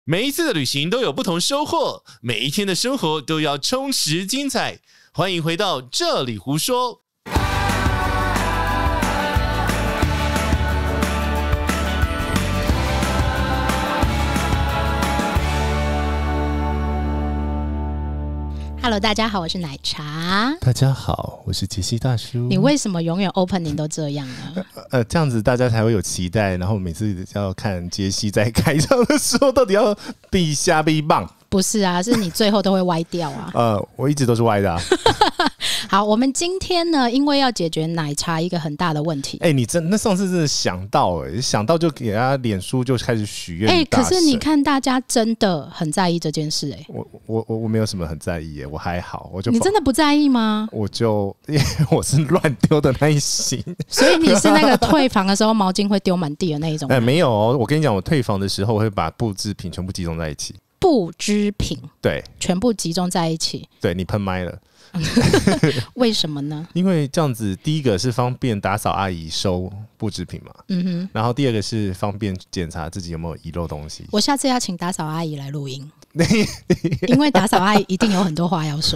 每一次的旅行都有不同收获，每一天的生活都要充实精彩。欢迎回到这里胡说。 Hello， 大家好，我是奶茶。 大家好，我是杰西大叔。 你为什么永远 opening 都这样呢？ 这样子大家才会有期待，然后每次要看杰西在开场的时候，到底要必瞎必棒？ 不是啊，是你最后都会歪掉啊。 我一直都是歪的啊。 好，我们今天呢，因为要解决奶茶一个很大的问题。 你那上次真的想到就给他脸书就开始许愿。 可是你看大家真的很在意这件事。 我没有什么很在意耶，我还好， 你真的不在意吗？ 因为我是乱丢的那一型。 所以你是那个退房的时候毛巾会丢满地的那一种？ 没有哦，我跟你讲，我退房的时候我会把布制品全部集中在一起。 布织品， 对， 全部集中在一起。 对，你喷麦了。 为什么呢？ 因为这样子，第一个是方便打扫阿姨收布制品嘛，然后第二个是方便检查自己有没有遗漏东西。 我下次要请打扫阿姨来录音，因为打扫阿姨一定有很多话要说。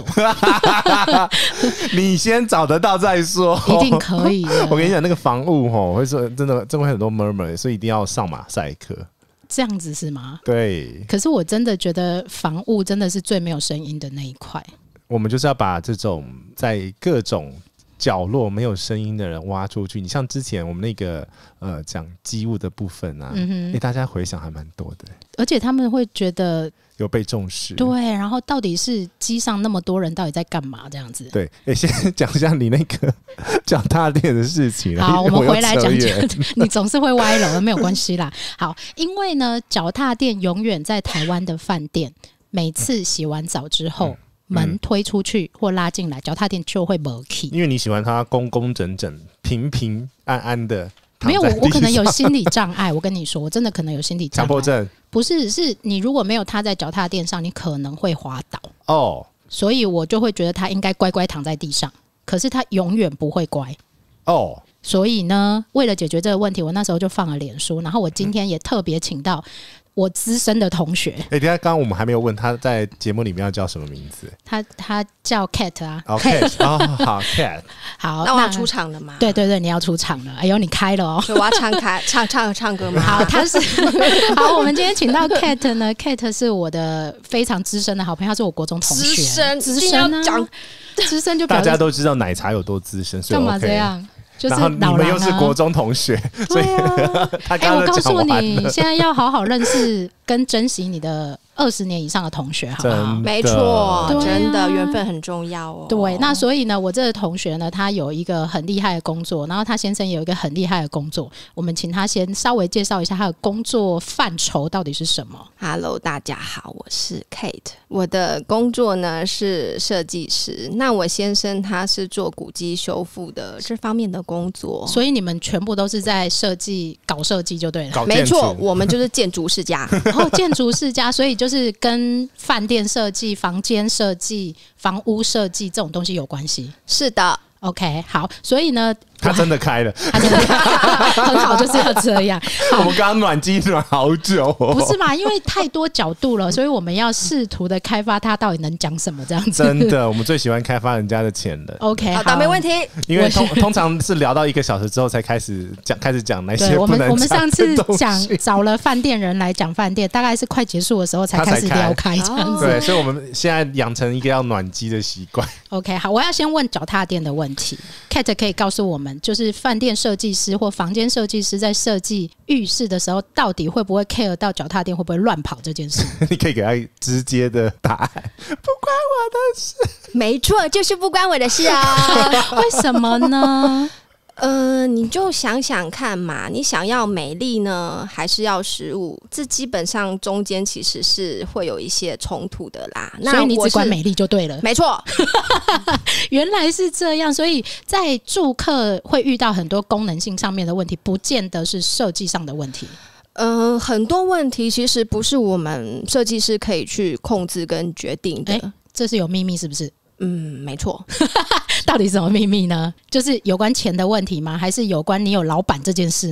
你先找得到再说， 一定可以的。 我跟你讲，那个房务会说真的会很多 murmur， 所以一定要上马赛克。 这样子是吗？ 对。 可是我真的觉得房务真的是最没有声音的那一块。 我们就是要把这种在各种角落没有声音的人挖出去。你像之前我们那个讲机务的部分啊，大家回想还蛮多的， 而且他们会觉得有被重视。 对，然后到底是机上那么多人到底在干嘛这样子？ 对，先讲一下你那个脚踏垫的事情。 好，我们回来讲讲。你总是会歪楼，没有关系啦。好，因为呢，脚踏垫永远在台湾的饭店，每次洗完澡之后。门推出去或拉进来，脚踏垫就会没起。因为你喜欢它工工整整、平平安安的。 没有，我可能有心理障碍。我跟你说，我真的可能有心理障碍。 强迫症不是，是你如果没有踏在脚踏垫上，你可能会滑倒。 哦， 所以我就会觉得他应该乖乖躺在地上，可是他永远不会乖。 哦。 所以呢，为了解决这个问题，我那时候就放了脸书，然后我今天也特别请到我资深的同学。 等一下，刚刚我们还没有问他在节目里面要叫什么名字。 他叫 Cat 啊。 Cat 好 Cat。 好， 那我要出场了吗？ 对对对，你要出场了。哎呦，你开了哦。 所以我要唱歌吗？ 好，他是好。我们今天请到 Cat 呢 ，Cat 是我的非常资深的好朋友，他是我国中同学。资深啊，资深就大家都知道奶茶有多资深，所以 OK。 干嘛这样？就是然后你们又是国中同学，所以他刚刚我告诉你， 现在要好好认识跟珍惜你的20年以上的同学，好不好？ 没错，真的缘分很重要哦。 对，那所以呢，我这个同学呢，他有一个很厉害的工作，然后他先生也有一个很厉害的工作，我们请他先稍微介绍一下他的工作范畴到底是什么。 Hello， 大家好，我是 Kate， 我的工作呢是设计师，那我先生他是做古迹修复的这方面的工作， 所以你们全部都是在搞设计就对了。 没错，我们就是建筑世家。 然后建筑世家，所以就是跟饭店设计、房间设计、房屋设计这种东西有关系。 是的。 OK， 好，所以呢， 他真的开了， 他真的开很好，就是要这样。 我们刚刚暖机暖好久， 不是嘛？因为太多角度了，所以我们要试图的开发他到底能讲什么这样子。 真的，我们最喜欢开发人家的潜能。 OK， 好的，没问题。 因为通常是聊到1个小时之后才开始讲那些不能讲的东西。 我们上次找了饭店人来讲饭店，大概是快结束的时候才开始聊开这样子。 对，所以我们现在养成一个要暖机的习惯。 OK， 好，我要先问脚踏垫的问题。Cat 可以告诉我们，就是饭店设计师或房间设计师在设计浴室的时候，到底会不会 care 到脚踏垫会不会乱跑这件事？ 你可以给他直接的答案，不关我的事。 没错，就是不关我的事啊。 为什么呢？ 你就想想看嘛，你想要美丽呢，还是要实物？这基本上中间其实是会有一些冲突的啦。 所以你只管美丽就对了。 没错。 原来是这样，所以在住客会遇到很多功能性上面的问题，不见得是设计上的问题。 很多问题其实不是我们设计师可以去控制跟决定的。 这是有秘密是不是？ 没错。 到底什么秘密呢？就是有关钱的问题吗？还是有关你有老板这件事呢？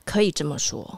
可以这么说。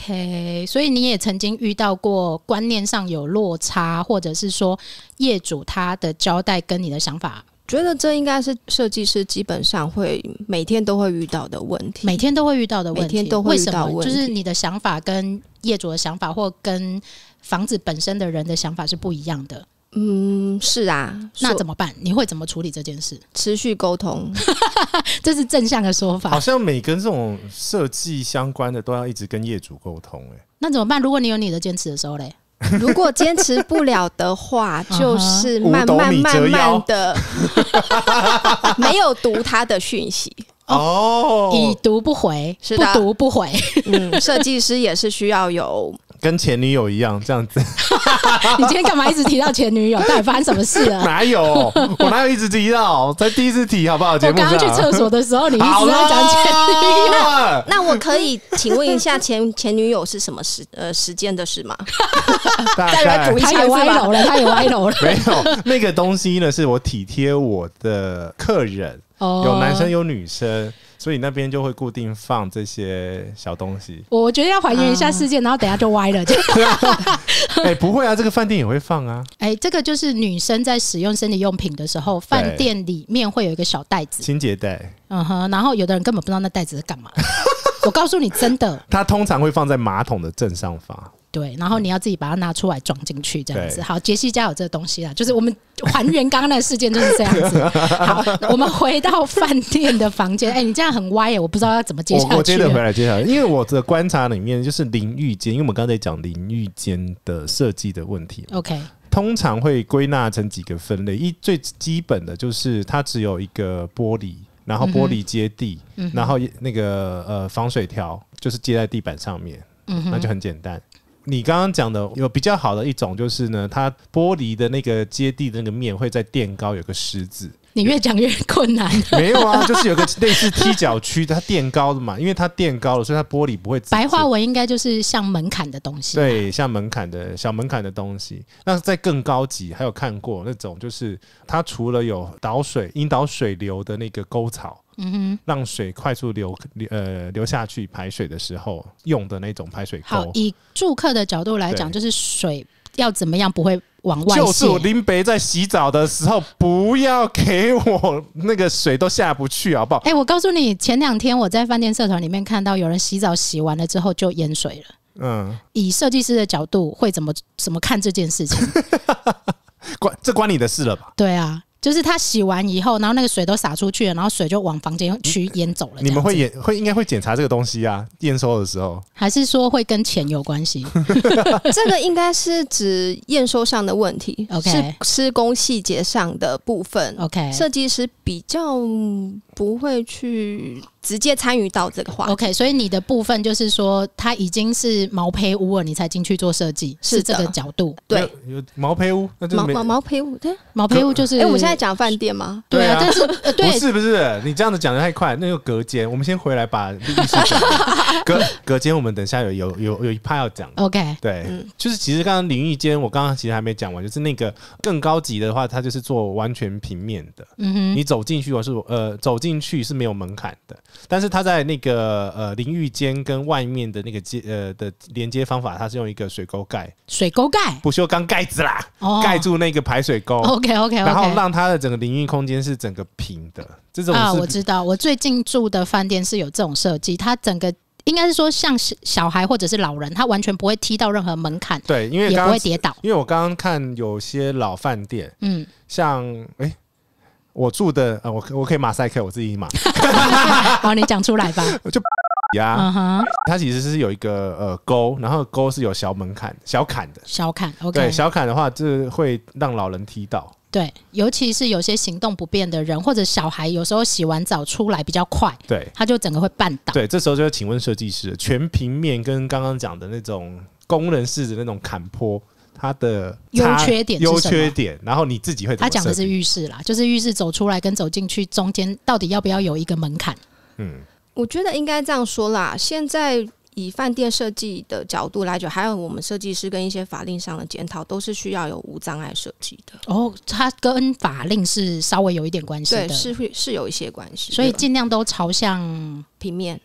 OK， 所以你也曾经遇到过观念上有落差，或者是说业主他的交代跟你的想法， 觉得这应该是设计师基本上会每天都会遇到的问题， 每天都会遇到的问题， 每天都会遇到问题。 为什么？就是你的想法跟业主的想法，或跟房子本身的人的想法是不一样的。 是啊， 那怎么办？你会怎么处理这件事？ 持续沟通， 这是正向的说法。 好像每跟这种设计相关的都要一直跟业主沟通。 那怎么办？如果你有你的坚持的时候嘞？ 如果坚持不了的话，就是慢慢的没有读他的讯息。 已读不回， 是的， 不读不回。 设计师也是需要有跟前女友一样这样子。 你今天干嘛一直提到前女友？到底发生什么事了？ 哪有？我哪有一直提到？才第一次提好不好？节目上我刚刚去厕所的时候，你一直在讲前女友。 那我可以请问一下前女友是什么时间的事吗？再来补一下， 他也歪楼了，他也歪楼了。 没有，那个东西呢，是我体贴我的客人。有男生有女生，所以那边就会固定放这些小东西。 我觉得要还原一下事件，然后等一下就歪了。 不会啊，这个饭店也会放啊。 这个就是女生在使用生理用品的时候，饭店里面会有一个小袋子， 清洁袋。 然后有的人根本不知道那袋子是干嘛。我告诉你，真的， 它通常会放在马桶的正上方。 对，然后你要自己把它拿出来装进去，这样子。好，杰西家有这个东西啦，就是我们还原刚刚那个事件就是这样子。好，我们回到饭店的房间。你这样很歪耶，我不知道要怎么接下去。 我接着回来，因为我的观察里面就是淋浴间，因为我们刚才讲淋浴间的设计的问题。 OK， 通常会归纳成几个分类，最基本的就是它只有一个玻璃。然后玻璃接地，然后那个防水条就是接在地板上面，那就很简单。你刚刚讲的有比较好的一种就是呢，它玻璃的那个接地的那个面会在垫高有个十字。 你越讲越困难。 没有啊，就是有个类似踢脚区，它垫高的嘛，因为它垫高了，所以它玻璃不会。 白话文应该就是像门槛的东西。 对，像门槛的小门槛的东西。那再更高级，还有看过那种，就是它除了有引导水流的那个沟槽。让水快速流下去排水的时候用的那种排水沟。 好，以住客的角度来讲，就是水要怎么样不会往外泄。 就是我林北在洗澡的时候，不要给我那个水都下不去，好不好？ 我告诉你，前2天我在饭店社团里面看到有人洗澡洗完了之后就淹水了。以设计师的角度会怎么看这件事情？ 这关你的事了吧？ 对啊。就是他洗完以后，然后那个水都洒出去了，然后水就往房间区淹走了。 你们应该会检查这个东西啊？验收的时候， 还是说会跟钱有关系？ 这个应该是指验收上的问题， OK， 是施工细节上的部分。 OK， 设计师比较不会去直接参与到这个话题。 OK， 所以你的部分就是说，它已经是毛坯屋了，你才进去做设计，是这个角度。 对， 有毛坯屋，那就是毛坯屋，对， 毛坯屋就是。 我们现在讲饭店吗？ 对啊，但是对， 不是，你这样子讲的太快。那个隔间，我们先回来把历史讲。隔间，我们等一下有一趴要讲。 OK， 对，就是其实刚刚淋浴间，我刚刚其实还没讲完，就是那个更高级的话，它就是做完全平面的。你走进去走进去是没有门槛的，但是它在那个淋浴间跟外面的那个的连接方法，它是用一个水沟盖，不锈钢盖子啦，盖住那个排水沟。 OK， 然后让它的整个淋浴空间是整个平的。这种我知道，我最近住的饭店是有这种设计，它整个应该是说像小孩或者是老人，他完全不会踢到任何门槛， 对，因为也不会跌倒。 因为我刚刚看有些老饭店，像我住的我可以马赛克，我自己马。 好，你讲出来吧。 就它其实是有一个沟，然后沟是有小门槛、小坎的。 小坎 ，OK， 对，小坎的话，这会让老人踢到。 对，尤其是有些行动不便的人或者小孩，有时候洗完澡出来比较快， 对， 他就整个会绊倒。 对，这时候就要请问设计师，全平面跟刚刚讲的那种工人式的那种坎坡，它的优缺点， 然后你自己会怎么设计？ 他讲的是浴室啦，就是浴室走出来跟走进去中间到底要不要有一个门槛？ 我觉得应该这样说啦，现在以饭店设计的角度来讲，还有我们设计师跟一些法令上的检讨，都是需要有无障碍设计的。 它跟法令是稍微有一点关系的， 对，是有一些关系， 所以尽量都朝向平面。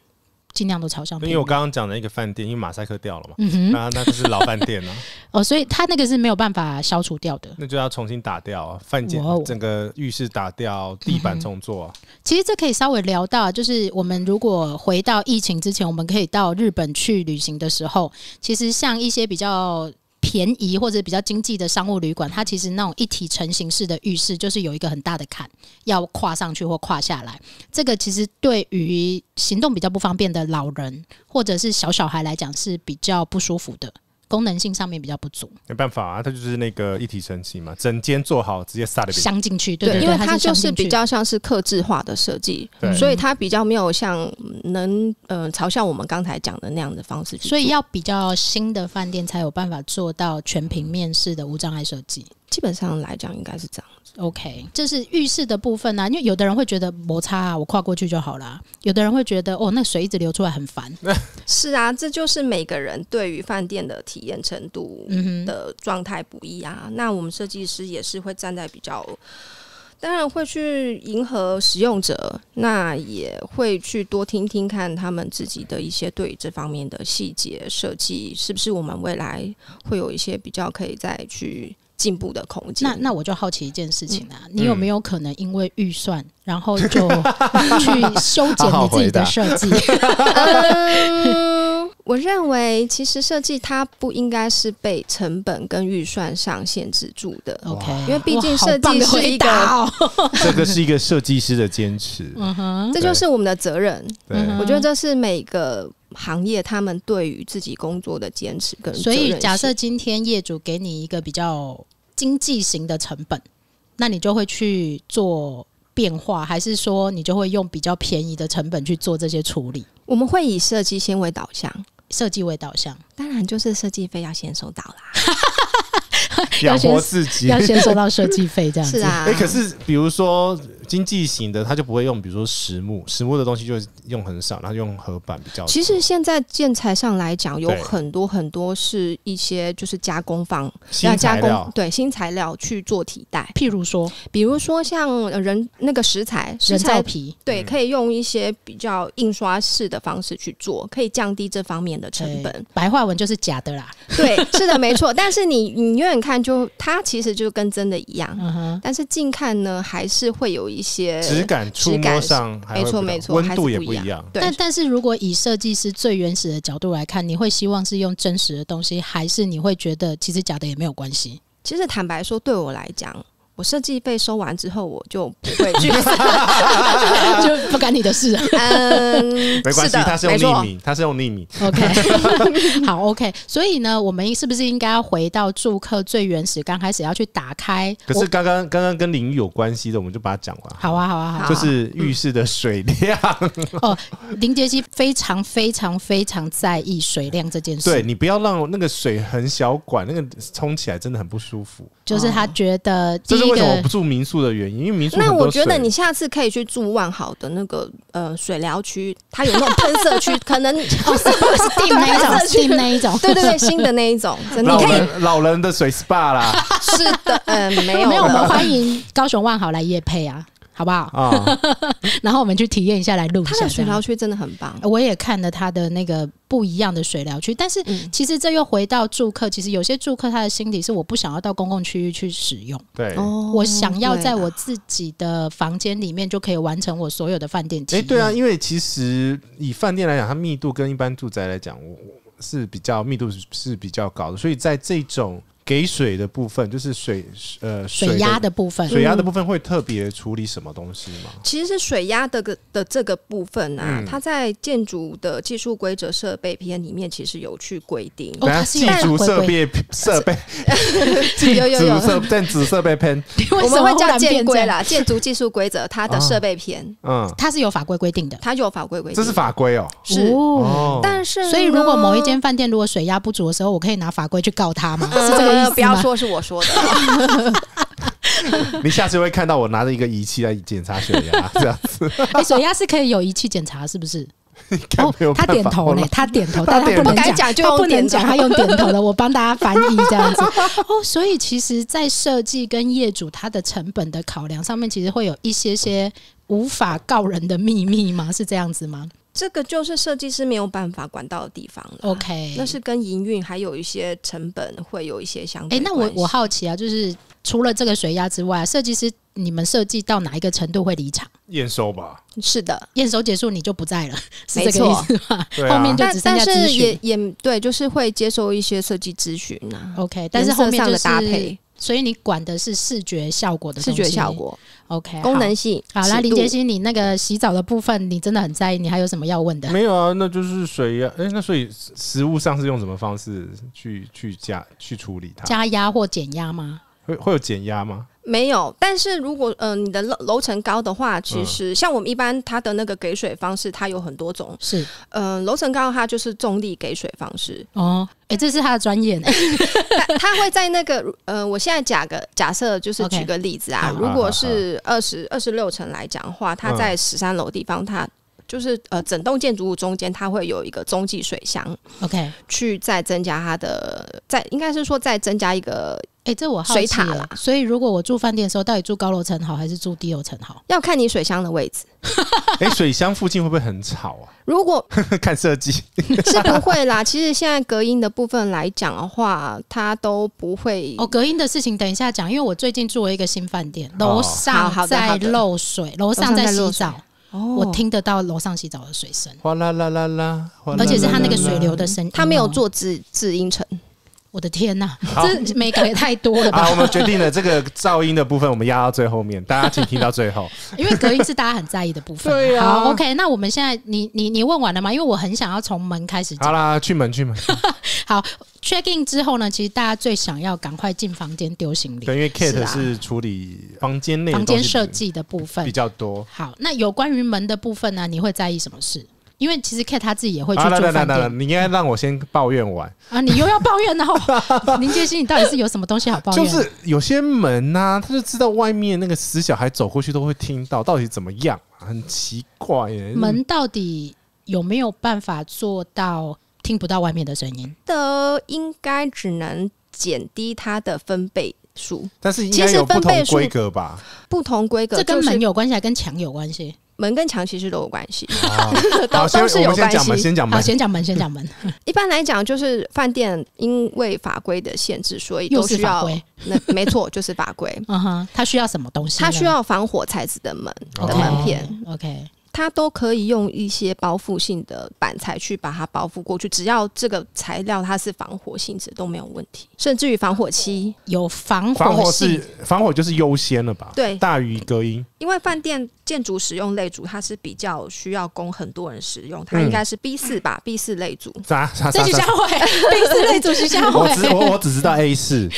尽量都朝向平面。 因为我刚刚讲的一个饭店，因为马赛克掉了嘛，那就是老饭店了。 哦，所以它那个是没有办法消除掉的， 那就要重新打掉饭店，整个浴室打掉，地板重做。 其实这可以稍微聊到，就是我们如果回到疫情之前，我们可以到日本去旅行的时候，其实像一些比较便宜或者比较经济的商务旅馆，它其实那种一体成型式的浴室就是有一个很大的坎要跨上去或跨下来，这个其实对于行动比较不方便的老人或者是小孩来讲是比较不舒服的，功能性上面比较不足。 没办法啊，它就是那个一体成型嘛，整间做好直接撒的镶进去。对， 因为它就是比较像是客制化的设计，所以它比较没有像能朝向我们刚才讲的那样的方式去做， 所以要比较新的饭店才有办法做到全平面式的无障碍设计。 基本上来讲应该是这样子。 OK， 这是浴室的部分啊，因为有的人会觉得摩擦啊，我跨过去就好啦，有的人会觉得哦，那水一直流出来很烦。 是啊，这就是每个人对于饭店的体验程度的状态不一啊。那我们设计师也是会站在比较，当然会去迎合使用者，那也会去多听听看他们自己的一些对这方面的细节设计，是不是我们未来会有一些比较可以再去进步的空间。 那我就好奇一件事情啊，你有没有可能因为预算，然后就去修剪你自己的设计？ 我认为其实设计它不应该是被成本跟预算上限制住的。 OK， 因为毕竟设计是一个， 这个是一个设计师的坚持， 这就是我们的责任。我觉得这是每个行业他们对于自己工作的坚持跟责任。 所以假设今天业主给你一个比较经济型的成本，那你就会去做变化，还是说你就会用比较便宜的成本去做这些处理？ 我们会以设计先为导向， 设计为导向， 当然就是设计费要先收到啦。 养活自己要先收到设计费这样子。 是啊， 可是比如说经济型的，他就不会用，比如说实木的东西就用很少，然后用合板比较多。 其实现在建材上来讲，有很多很多是一些就是加工坊新材料， 对新材料去做替代。 譬如说， 比如说像人那个石材人造皮， 对，可以用一些比较印刷式的方式去做，可以降低这方面的成本。 白话文就是假的啦。 对，是的，没错。但是你远远看就它其实就跟真的一样，但是近看呢还是会有一些质感、触摸上还会没错， 温度也不一样。 但是如果以设计师最原始的角度来看，你会希望是用真实的东西，还是你会觉得其实假的也没有关系？ 其实坦白说，对我来讲，我设计费收完之后，我就不会去， 就不干你的事了。 没关系，他是用匿名，他是用匿名。 OK， 好 ，OK。所以呢，我们是不是应该要回到住客最原始，刚开始要去打开？ 可是刚刚跟淋浴有关系的，我们就把它讲完。 好啊，好啊，好啊。 就是浴室的水量。 哦，林杰西非常非常非常在意水量这件事。 对，你不要让那个水很小管，那个冲起来真的很不舒服。 就是他觉得这是为什么我不住民宿的原因，因为民宿很多水。 那我觉得你下次可以去住万豪的那个水疗区，它有那种喷射区，可能是 Steam 那一种， 对，新的那一种，你可以老人的水 SPA 啦。 是的，没有， 我们欢迎高雄万豪来业配啊。好不好？然后我们去体验一下，来录一下。 它的水疗区真的很棒， 我也看了它的那个不一样的水疗区。但是其实这又回到住客，其实有些住客他的心理是我不想要到公共区域去使用， 对， 我想要在我自己的房间里面就可以完成我所有的饭店体验。 对啊，因为其实以饭店来讲，它密度跟一般住宅来讲，是比较密度是比较高的，所以在这种给水的部分，就是水压的部分， 水压的部分会特别处理什么东西吗？ 其实是水压的这个部分啊，它在建筑的技术规则设备篇里面其实有去规定。 技术设备有电子设备篇， 我们会叫建规啦，建筑技术规则它的设备篇， 它是有法规规定的， 它有法规规定， 这是法规哦。 是，但是所以如果某一间饭店如果水压不足的时候，我可以拿法规去告他吗？是这个意思吗？ 不要说是我说的。 你下次会看到我拿着一个仪器来检查水压，这样子。 水压是可以有仪器检查，是不是？ 他点头呢，他点头，但他不能讲， 就不能讲， 他用点头的，我帮大家翻译这样子。所以其实，在设计跟业主他的成本的考量上面，其实会有一些无法告人的秘密吗？是这样子吗？ 这个就是设计师没有办法管到的地方了。 OK， 那是跟营运还有一些成本会有一些相对关系。 那我好奇啊，就是除了这个水压之外，设计师你们设计到哪一个程度会离场？ 验收吧。 是的， 验收结束你就不在了，是这个意思吗？后面就只剩下咨询。 但是也对，就是会接受一些设计咨询啊。 OK， 但是后面就是搭配。 所以你管的是视觉效果的东西， 视觉效果 ，OK， 功能性。 好，来林杰希，你那个洗澡的部分，你真的很在意，你还有什么要问的？ 没有啊，那就是水压。那所以实物上是用什么方式去处理它？ 加压或减压吗？ 会有减压吗？ 没有，但是如果你的楼层高的话，其实像我们一般它的那个给水方式，它有很多种。 是， 楼层高它就是重力给水方式。 哦，这是他的专业呢。 他会在那个我现在假设就是举个例子啊， 如果是26层来讲的话，它在13楼地方，它就是整栋建筑物中间，它会有一个中继水箱 ，OK， 去再增加它的，应该是说再增加一个。 这我好奇水塔啦， 所以如果我住饭店的时候，到底住高楼层好还是住低楼层好？ 要看你水箱的位置。 水箱附近会不会很吵啊？ 如果看设计是不会啦，其实现在隔音的部分来讲的话，它都不会。 隔音的事情等一下讲，因为我最近住了一个新饭店，楼上在漏水，楼上在洗澡。我听得到楼上洗澡的水声， 哗啦啦啦啦， 而且是它那个水流的声音。 它没有做制音层。 我的天哪，这美感也太多了吧！ 我们决定了这个噪音的部分，我们压到最后面，大家请听到最后， 因为隔音是大家很在意的部分。 对啊。 好 ，OK， 那我们现在你问完了吗？因为我很想要从门开始讲。 好啦，去门。 好 ，check in 之后呢，其实大家最想要赶快进房间丢行李。 对，因为 Kate 是处理房间内房间设计的部分比较多。 好，那有关于门的部分呢，你会在意什么事？因为其实 Kate 他自己也会去做饭店。 你应该让我先抱怨完啊！你又要抱怨，然后林杰希，你到底是有什么东西好抱怨？ 就是有些门啊，他就知道外面那个死小孩走过去都会听到，到底怎么样？很奇怪耶。 门到底有没有办法做到听不到外面的声音？ 应该只能减低它的分贝数， 但是应该有不同规格吧？ 不同规格， 这跟门有关系，还跟墙有关系？ 门跟墙其实都有关系， 都是有关系。 先讲门。 先讲门。 一般来讲，就是饭店因为法规的限制，所以都需要。没错，就是法规。 它需要什么东西？ 它需要防火材质的门的门片。 OK。 它都可以用一些包覆性的板材去把它包覆过去，只要这个材料它是防火性质都没有问题，甚至于防火漆有防火性， 防火就是优先了吧？ 对， 大于隔音。 因为饭店建筑使用类组它是比较需要供很多人使用，它应该是 B4 吧，B4 类组。 这许下会 B4 类组许下会， 我只知道 A4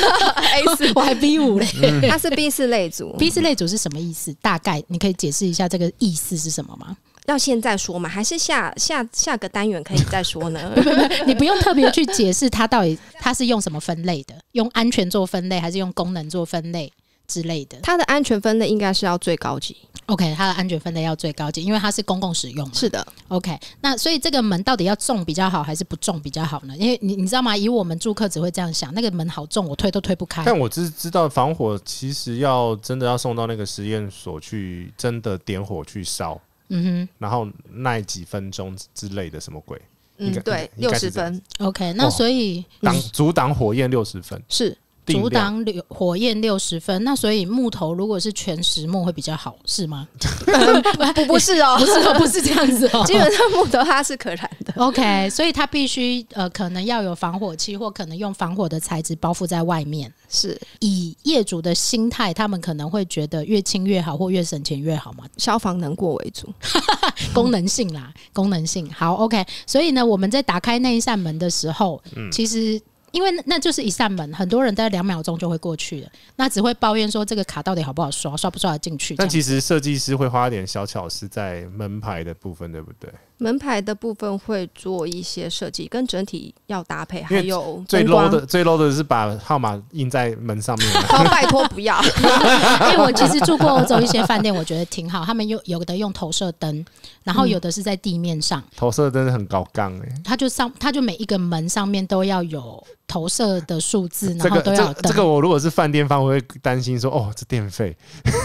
A4 我还 B5 嘞， 它是 B4 类组。 B4 类组是什么意思？大概你可以解释一下这个意思是什么吗？ 要现在说吗？还是下个单元可以再说呢？ 你不用特别去解释它到底它是用什么分类的，用安全做分类还是用功能做分类之类的？ 它的安全分类应该是要最高级。 OK， 它的安全分类要最高级，因为它是公共使用嘛。 是的。 OK， 那所以这个门到底要重比较好，还是不重比较好呢？因为你知道吗？以我们住客只会这样想，那个门好重，我推都推不开。 但我只知道防火其实要真的要送到那个实验所去，真的点火去烧。然后耐几分钟之类的什么鬼？ 对，60分。 OK， 那所以阻挡火焰60分是。 阻挡火焰60分，那所以木头如果是全实木会比较好，是吗？ 不是哦， 不是这样子哦。 基本上木头它是可燃的。 OK， 所以它必须可能要有防火漆，或可能用防火的材质包覆在外面。 是以业主的心态，他们可能会觉得越轻越好，或越省钱越好嘛。 消防能过为主， 功能性啦，功能性好 OK。所以呢，我们在打开那一扇门的时候，其实。因为那就是一扇门，很多人在2秒钟就会过去了，那只会抱怨说这个卡到底好不好刷，刷不刷得进去。 但其实设计师会花点小巧思在门牌的部分，对不对？ 门牌的部分会做一些设计，跟整体要搭配，还有最 low 的是把号码印在门上面。 拜托不要， 因为我其实住过欧洲一些饭店，我觉得挺好，他们有的用投射灯，然后有的是在地面上。 投射灯很高杠它就每一个门上面都要有投射的数字，然后都要有灯。 这个我如果是饭店方，我会担心说，这电费。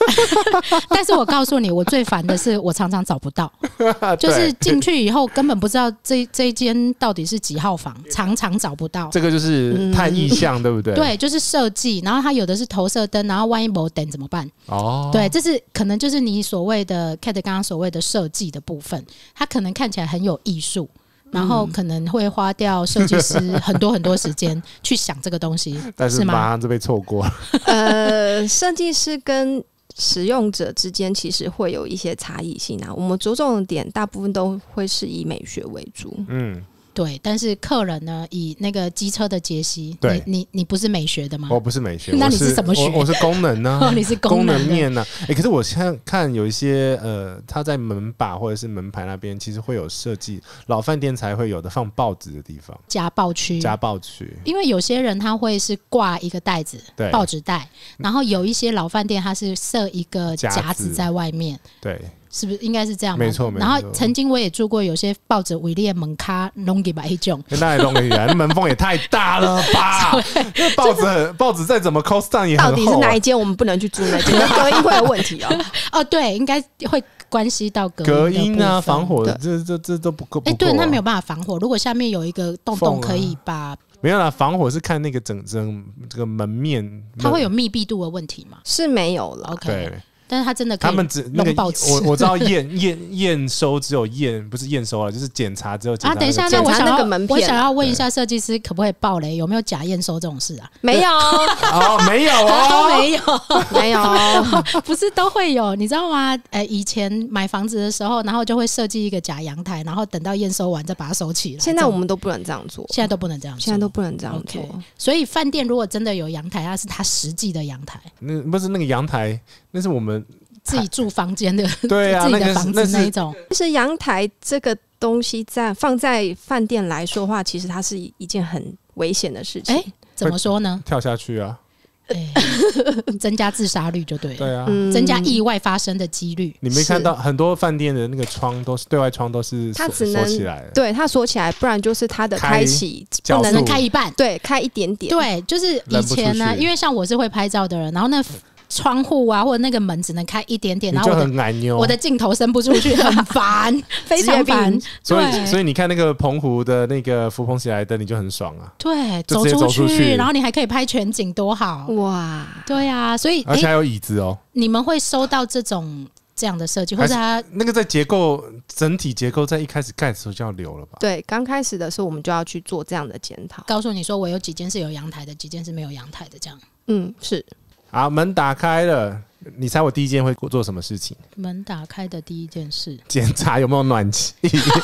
但是我告诉你，我最烦的是我常常找不到，就是进去以后根本不知道这一间到底是几号房，常常找不到。 这个就是太意象，对不对？ 对，就是设计，然后它有的是投射灯，然后万一没灯怎么办？对，这是可能就是你所谓的 Cat 刚刚所谓的设计的部分，它可能看起来很有艺术。然后可能会花掉设计师很多很多时间去想这个东西， 但是马上就被错过了。设计师跟使用者之间其实会有一些差异性啊。我们着重的点大部分都会是以美学为主。 对，但是客人呢，以那个机车的解析，你不是美学的吗？ 我不是美学， 那你是什么学？ 我是功能呢、 你是功能面呢、可是我现在看有一些他在门把或者是门牌那边，其实会有设计，老饭店才会有的放报纸的地方， 夹报区，因为有些人他会是挂一个袋子，报纸袋，然后有一些老饭店它是设一个夹子在外面， 对。 是不是应该是这样？ 没错。 然后曾经我也住过，有些报纸围列门卡弄给吧一种， 那也弄给啊，那门缝也太大了吧？报纸再怎么 cost down 也很厚、啊。 到底是哪一间我们不能去住那间？隔音会有问题哦。 哦，对，应该会关系到隔音啊、防火的，这都不够。 对，那没有办法防火。如果下面有一个洞可以把。 没有啦，防火是看那个整这个门面， 它会有密闭度的问题吗？ 是没有了。 OK。 对。 但是他真的可以， 他们只那个我知道验收只有不是验收了，就是检查只有检查。 等一下，那我想要问一下设计师，可不可以爆雷？有没有假验收这种事啊？ 没有没有哦， 没有， 不是都会有，你知道吗？以前买房子的时候，然后就会设计一个假阳台，然后等到验收完再把它收起来。 现在我们都不能这样做， 现在都不能这样做， 现在都不能这样做。 所以饭店如果真的有阳台，它是它实际的阳台， 那不是那个阳台，那是我们。 自己住房间的， 对啊， 自己的房子那一种。 其实阳台这个东西放在饭店来说的话，其实它是一件很危险的事情。 怎么说呢？ 跳下去啊！ 增加自杀率就对了。 对啊， 增加意外发生的几率。 你没看到很多饭店的那个窗都是对外窗都是它只能锁起来的， 对，它锁起来，不然就是它的开启不能开一半， 对，开一点点。 对，就是以前呢，因为像我是会拍照的人，然后那。窗户啊，或者那个门只能开一点点，然后我的镜头伸不出去，很烦，非常烦。 所以你看那个澎湖的那个福朋喜来登，你就很爽啊。 对，走出去，然后你还可以拍全景，多好哇！对啊，所以而且还有椅子哦。 你们会收到这样的设计，或者它那个在整体结构在一开始盖的时候就要留了吧？ 对，刚开始的时候我们就要去做这样的检讨， 告诉你说我有几间是有阳台的，几间是没有阳台的，这样。 是。 好，门打开了，你猜我第一件会做什么事情？ 门打开的第一件事， 检查有没有暖气。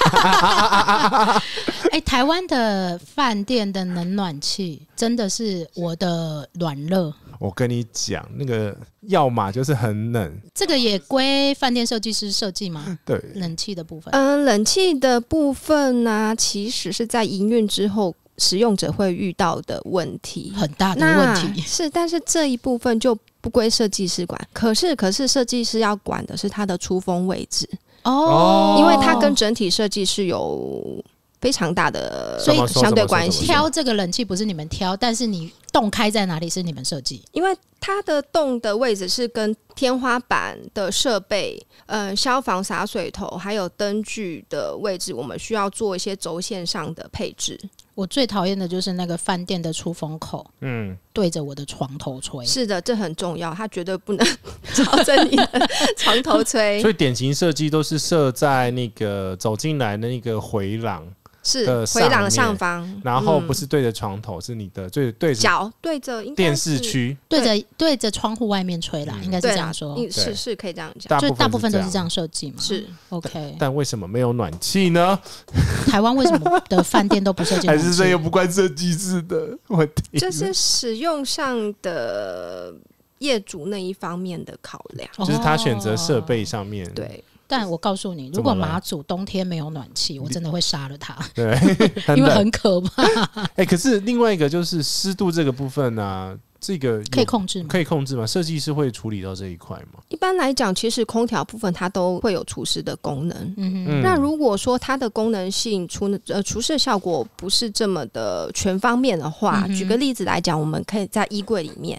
台湾的饭店的冷暖气真的是我的软肋。 我跟你讲，那个要么就是很冷， 这个也归饭店设计师设计吗？ 对， 冷气的部分。 冷气的部分呢，其实是在营运之后。使用者会遇到的问题， 很大的问题是，但是这一部分就不归设计师管。可是设计师要管的是它的出风位置因为它跟整体设计是有非常大的相对关系。 挑这个冷气不是你们挑，但是你洞开在哪里是你们设计， 因为它的洞的位置是跟天花板的设备、消防洒水头还有灯具的位置，我们需要做一些轴线上的配置。 我最讨厌的就是那个饭店的出风口，对着我的床头吹。 是的，这很重要，它绝对不能朝着你的床头吹。 所以典型设计都是设在那个走进来的那个回廊。 是回廊的上方， 然后不是对着床头，是你的对着脚对着电视区， 对着窗户外面吹啦，应该是这样说。 是可以这样讲， 就大部分都是这样设计嘛。 是 OK， 但为什么没有暖气呢？ 台湾为什么的饭店都不设计暖气？ 还是这又不关设计师的问题？ 这是使用上的业主那一方面的考量， 就是他选择设备上面对。 但我告诉你，如果马祖冬天没有暖气，我真的会杀了他。 对， 因为很可怕。 可是另外一个就是湿度这个部分啊，这个可以控制吗？ 可以控制吗？设计师会处理到这一块吗？ 一般来讲，其实空调部分它都会有除湿的功能。那如果说它的功能性除湿的效果不是这么的全方面的话，举个例子来讲，我们可以在衣柜里面。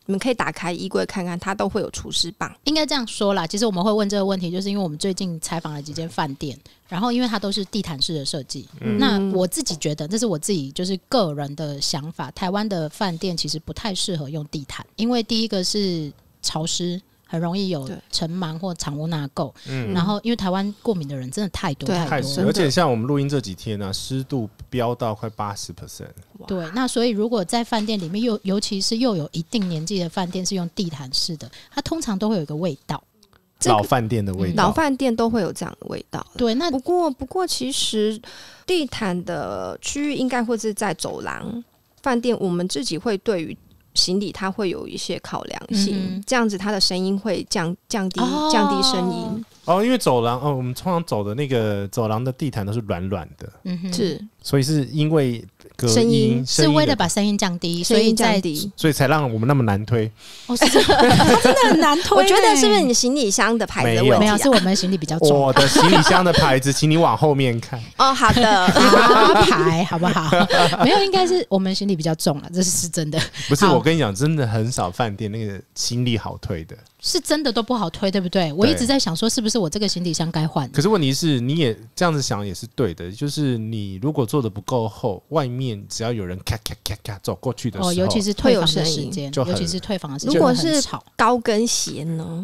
们可以打开衣柜看看，它都会有除湿棒。 应该这样说啦，其实我们会问这个问题，就是因为我们最近采访了几间饭店，然后因为它都是地毯式的设计，那我自己觉得，这是我自己就是个人的想法，台湾的饭店其实不太适合用地毯，因为第一个是潮湿。很容易有尘螨或藏污纳垢，然后因为台湾过敏的人真的太多， 而且像我们录音这几天啊，湿度飙到快80%。 对，那所以如果在饭店里面尤其是又有一定年纪的饭店是用地毯式的，它通常都会有一个味道， 老饭店的味道， 老饭店都会有这样的味道。 对，那不过其实地毯的区域应该会是在走廊。饭店我们自己会对于行李它会有一些考量性，这样子它的声音会降低声音。 因为走廊我们通常走的那个走廊的地毯都是软软的， 是， 所以是因为隔音是为了把声音降低，所以才让我们那么难推。 真的很难推。 我觉得是不是你行李箱的牌子的问题？ 没有，是我们行李比较重。 我的行李箱的牌子，请你往后面看。 好的， 牌好不好？没有，应该是我们行李比较重了，这是真的。 不是，我跟你讲，真的很少饭店那个行李好推的。 是真的都不好推，对不对？我一直在想说，是不是我这个行李箱该换？ 可是问题是，你也这样子想也是对的，就是你如果做的不够厚，外面只要有人咔咔咔咔走过去的时候， 尤其是退房的时间，尤其是退房的时间， 如果是高跟鞋呢？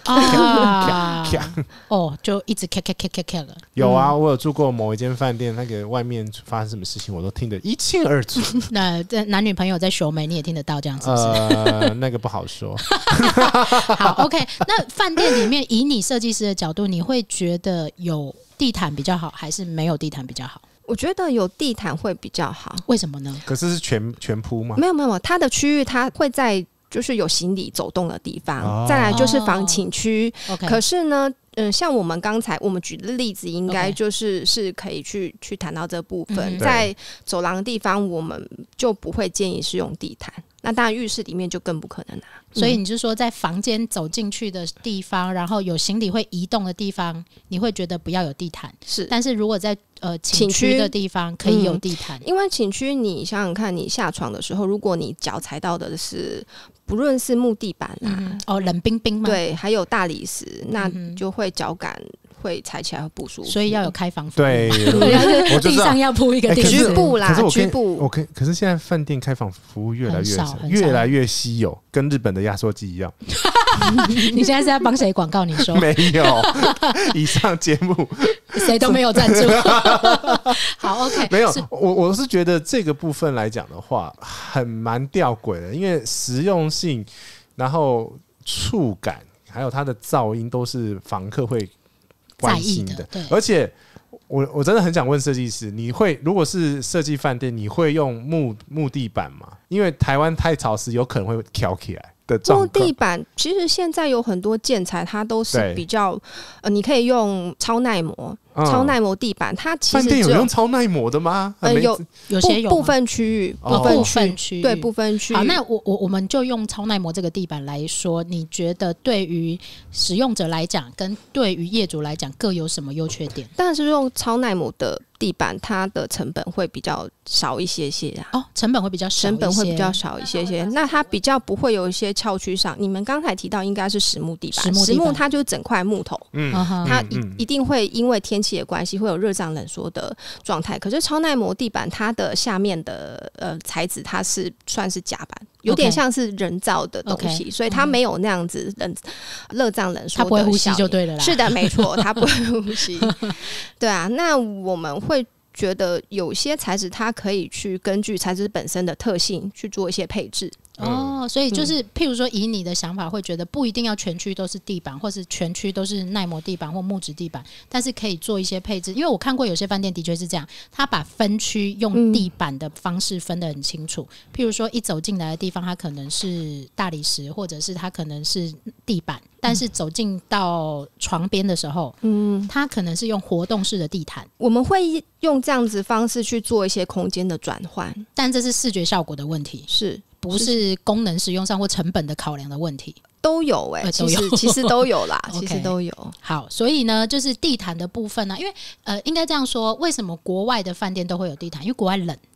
就一直咔咔咔咔咔了。 有啊，我有住过某一间饭店，那个外面发生什么事情，我都听得一清二楚。 那男女朋友在秀美，你也听得到这样子？ 那个不好说。 好 ，OK。那饭店里面，以你设计师的角度，你会觉得有地毯比较好，还是没有地毯比较好？ 我觉得有地毯会比较好。 为什么呢？ 可是全铺吗？ 没有，它的区域它会在就是有行李走动的地方，再来就是房寝区。可是呢，像我们刚才我们举的例子，应该是可以去谈到这部分。在走廊的地方，我们就不会建议是用地毯。那当然，浴室里面就更不可能所以你是说，在房间走进去的地方，然后有行李会移动的地方，你会觉得不要有地毯。 是， 但是如果在寝区的地方可以有地毯， 因为寝区你想想看，你下床的时候，如果你脚踩到的是不论是木地板冷冰冰嘛， 对，还有大理石，那就会脚感会踩起来会不舒服， 所以要有开房服务。 对， 地上要铺一个局部啦，局部。 可是现在饭店开房服务越来越少，越来越稀有，跟日本的压缩机一样。 你现在是在帮谁广告？你说没有？以上节目谁都没有赞助。好 ，OK， 没有。我是觉得这个部分来讲的话，蛮吊诡的，因为实用性，然后触感，还有它的噪音，都是房客会关心的。而且我真的很想问设计师，如果是设计饭店，你会用木地板吗？因为台湾太潮湿，有可能会挑起来。 木地板其实现在有很多建材，它都是比较你可以用超耐磨。超耐磨地板，它其实饭店有用超耐磨的吗？ 有些有部分区域，对部分区域。 好，那我们就用超耐磨这个地板来说，你觉得对于使用者来讲，跟对于业主来讲，各有什么优缺点？ 当然是用超耐磨的地板，它的成本会比较少一些成本会比较少一些。那它比较不会有一些翘区上。你们刚才提到应该是实木地板，实木它就是整块木头，它一定会因为天气的关系会有热胀冷缩的状态。可是超耐磨地板它的下面的材质它是算是夹板，有点像是人造的东西，所以它没有那样子热胀冷缩的效应，它不会呼吸就对了啦。 是的，没错，它不会呼吸。对啊，那我们会觉得有些材质它可以去根据材质本身的特性去做一些配置。 所以就是譬如说以你的想法会觉得不一定要全区都是地板，或是全区都是耐磨地板或木质地板，但是可以做一些配置。因为我看过有些饭店的确是这样，他把分区用地板的方式分得很清楚。譬如说一走进来的地方它可能是大理石，或者是它可能是地板，但是走进到床边的时候它可能是用活动式的地毯。 我们会用这样子方式去做一些空间的转换， 但这是视觉效果的问题，不是功能使用上或成本的考量的问题。 都有其实都有啦其实都有。 好，所以呢就是地毯的部分呢，因为应该这样说，为什么国外的饭店都会有地毯？因为国外冷，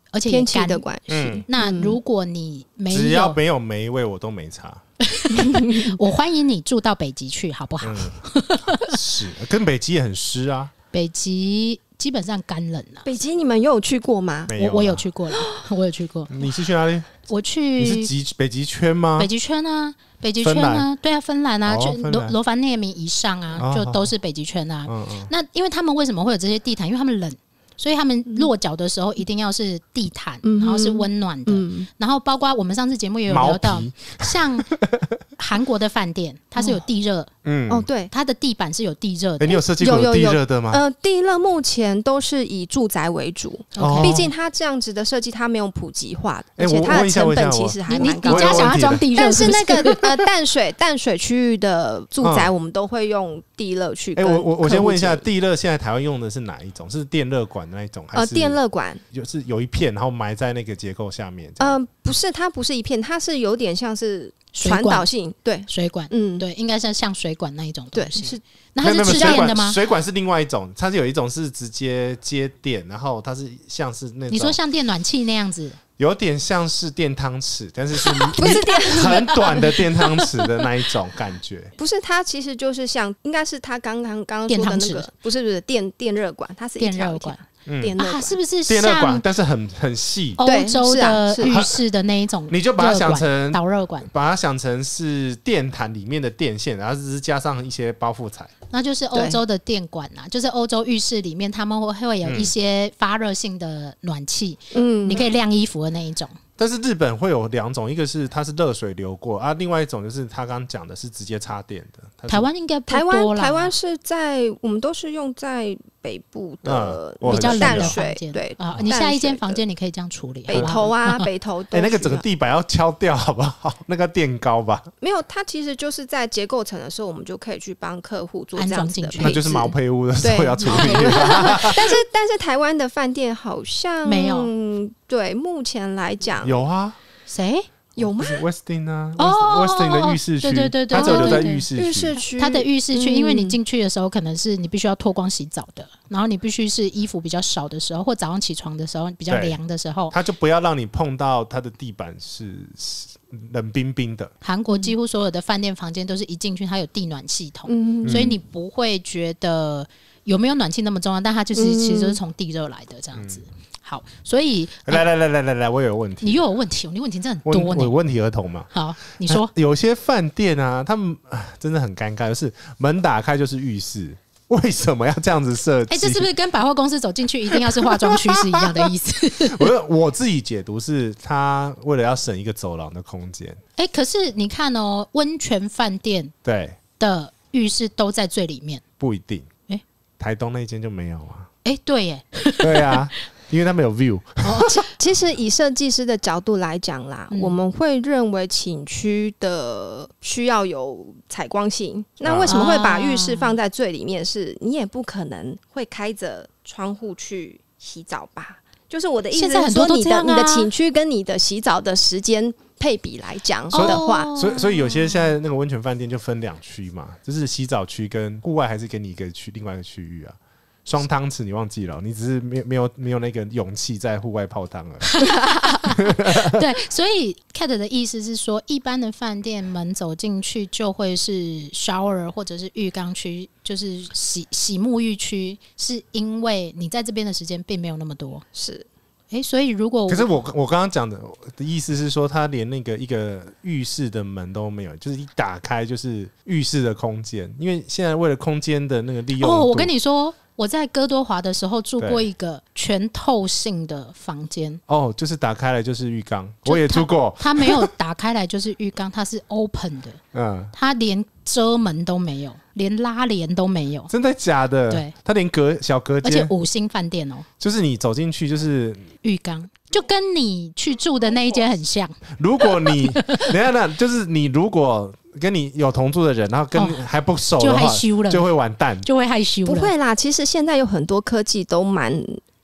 而且天气的关系。 那如果你没有， 只要没有霉味，我都没差。 我欢迎你住到北极去，好不好？ 是，跟北极也很湿啊。 北极基本上干冷啊。 北极你们有去过吗？ 我有去过了，我有去过。 你是去哪里？ 我去， 你是北极圈吗？ 北极圈啊，北极圈啊，对啊，芬兰啊，就罗凡涅米以上啊，就都是北极圈啊。那因为他们为什么会有这些地毯？因为他们冷。所以他们落脚的时候一定要是地毯，然后是温暖的，然后包括我们上次节目也有聊到，像韩国的饭店，它是有地热， 对， 它的地板是有地热的。 你有设计过有地热的吗？ 地热目前都是以住宅为主，毕竟它这样子的设计它没有普及化，而且它的成本其实还蛮高。 你家想要装地热， 但是那个淡水区域的住宅，我们都会用地热去。 我先问一下，地热现在台湾用的是哪一种？是电热管那一种，还是电热管？ 就是有一片，然后埋在那个结构下面。 不是，它不是一片，它是有点像是传导性，对， 水管，对，应该是像水管那一种东西。 是， 那它是吃电的吗？ 水管是另外一种，它是有一种是直接接电，然后它是像是那种， 你说像电暖器那样子。 有点像是电汤匙，但是不是很短的电汤匙的那一种感觉。 不是，它其实就是像，应该是他刚刚说的那个，不是电热管，它是一条一条电热管， 是不是电热管？但是很细。 欧洲的浴室的那一种， 你就把它想成导热管， 把它想成是电毯里面的电线，然后只是加上一些包覆材。 那就是欧洲的电管啊，就是欧洲浴室里面他们会有一些发热性的暖气，你可以晾衣服的那一种。 但是日本会有两种，一个是它是热水流过啊，另外一种就是他刚刚讲的是直接插电的。 台湾应该不多啦， 台湾是在我们都是用在北部的比较冷的水， 对啊，你下一间房间你可以这样处理。 北投啊，北投那个整个地板要敲掉好不好？那个垫高吧。 没有，它其实就是在结构层的时候，我们就可以去帮客户做这样子的配置。 那就是毛坯屋的时候要处理。 但是台湾的饭店好像没有。 对，目前来讲有啊。 谁有吗 ？Westin 啊，Westin 的浴室区， 对， 它只有留在浴室区。 它的浴室区，因为你进去的时候，可能是你必须要脱光洗澡的，然后你必须是衣服比较少的时候，或早上起床的时候比较凉的时候， 它就不要让你碰到它的地板是冷冰冰的。 韩国几乎所有的饭店房间都是一进去它有地暖系统，所以你不会觉得有没有暖气那么重要，但它就是其实就是从地热来的这样子。好，所以来，我有问题。 你又有问题，你问题真的很多呢。 我有问题儿童嘛？ 好，你说。 有些饭店啊，他们真的很尴尬，就是门打开就是浴室，为什么要这样子设计？ 这是不是跟百货公司走进去一定要是化妆区是一样的意思？ 我自己解读是，他为了要省一个走廊的空间。 可是你看哦，温泉饭店对的浴室都在最里面， 不一定。台东那间就没有啊。 对耶， 对啊。因为他们有 view， 其实以设计师的角度来讲啦，我们会认为寝区的需要有采光性。那为什么会把浴室放在最里面？是你也不可能会开着窗户去洗澡吧？就是我的意思是说，你的寝区跟你的洗澡的时间配比来讲的话， 所以有些现在那个温泉饭店就分两区嘛，就是洗澡区跟户外还是给你一个另外一个区域啊。双汤匙你忘记了，你只是没有那个勇气在户外泡汤了。 对，所以 Cat 的意思是说，一般的饭店门走进去就会是 shower 或者是浴缸区，就是洗沐浴区，是因为你在这边的时间并没有那么多。 是。 所以如果可是我刚刚讲的意思是说，他连那个一个浴室的门都没有，就是一打开就是浴室的空间。因为现在为了空间的那个利用度， 我跟你说，我在哥多华的时候住过一个全透性的房间。 就是打开来就是浴缸，我也住过。 它没有打开来就是浴缸，它是 open 的，它连遮门都没有，连拉帘都没有。 真的假的？ 对， 它连小隔间， 而且5星饭店就是你走进去就是浴缸，就跟你去住的那一间很像。 如果你等一下，就是你如果跟你有同住的人，然后跟还不熟的话， 就害羞了， 就会完蛋， 就会害羞了。 不会啦，其实现在有很多科技都蛮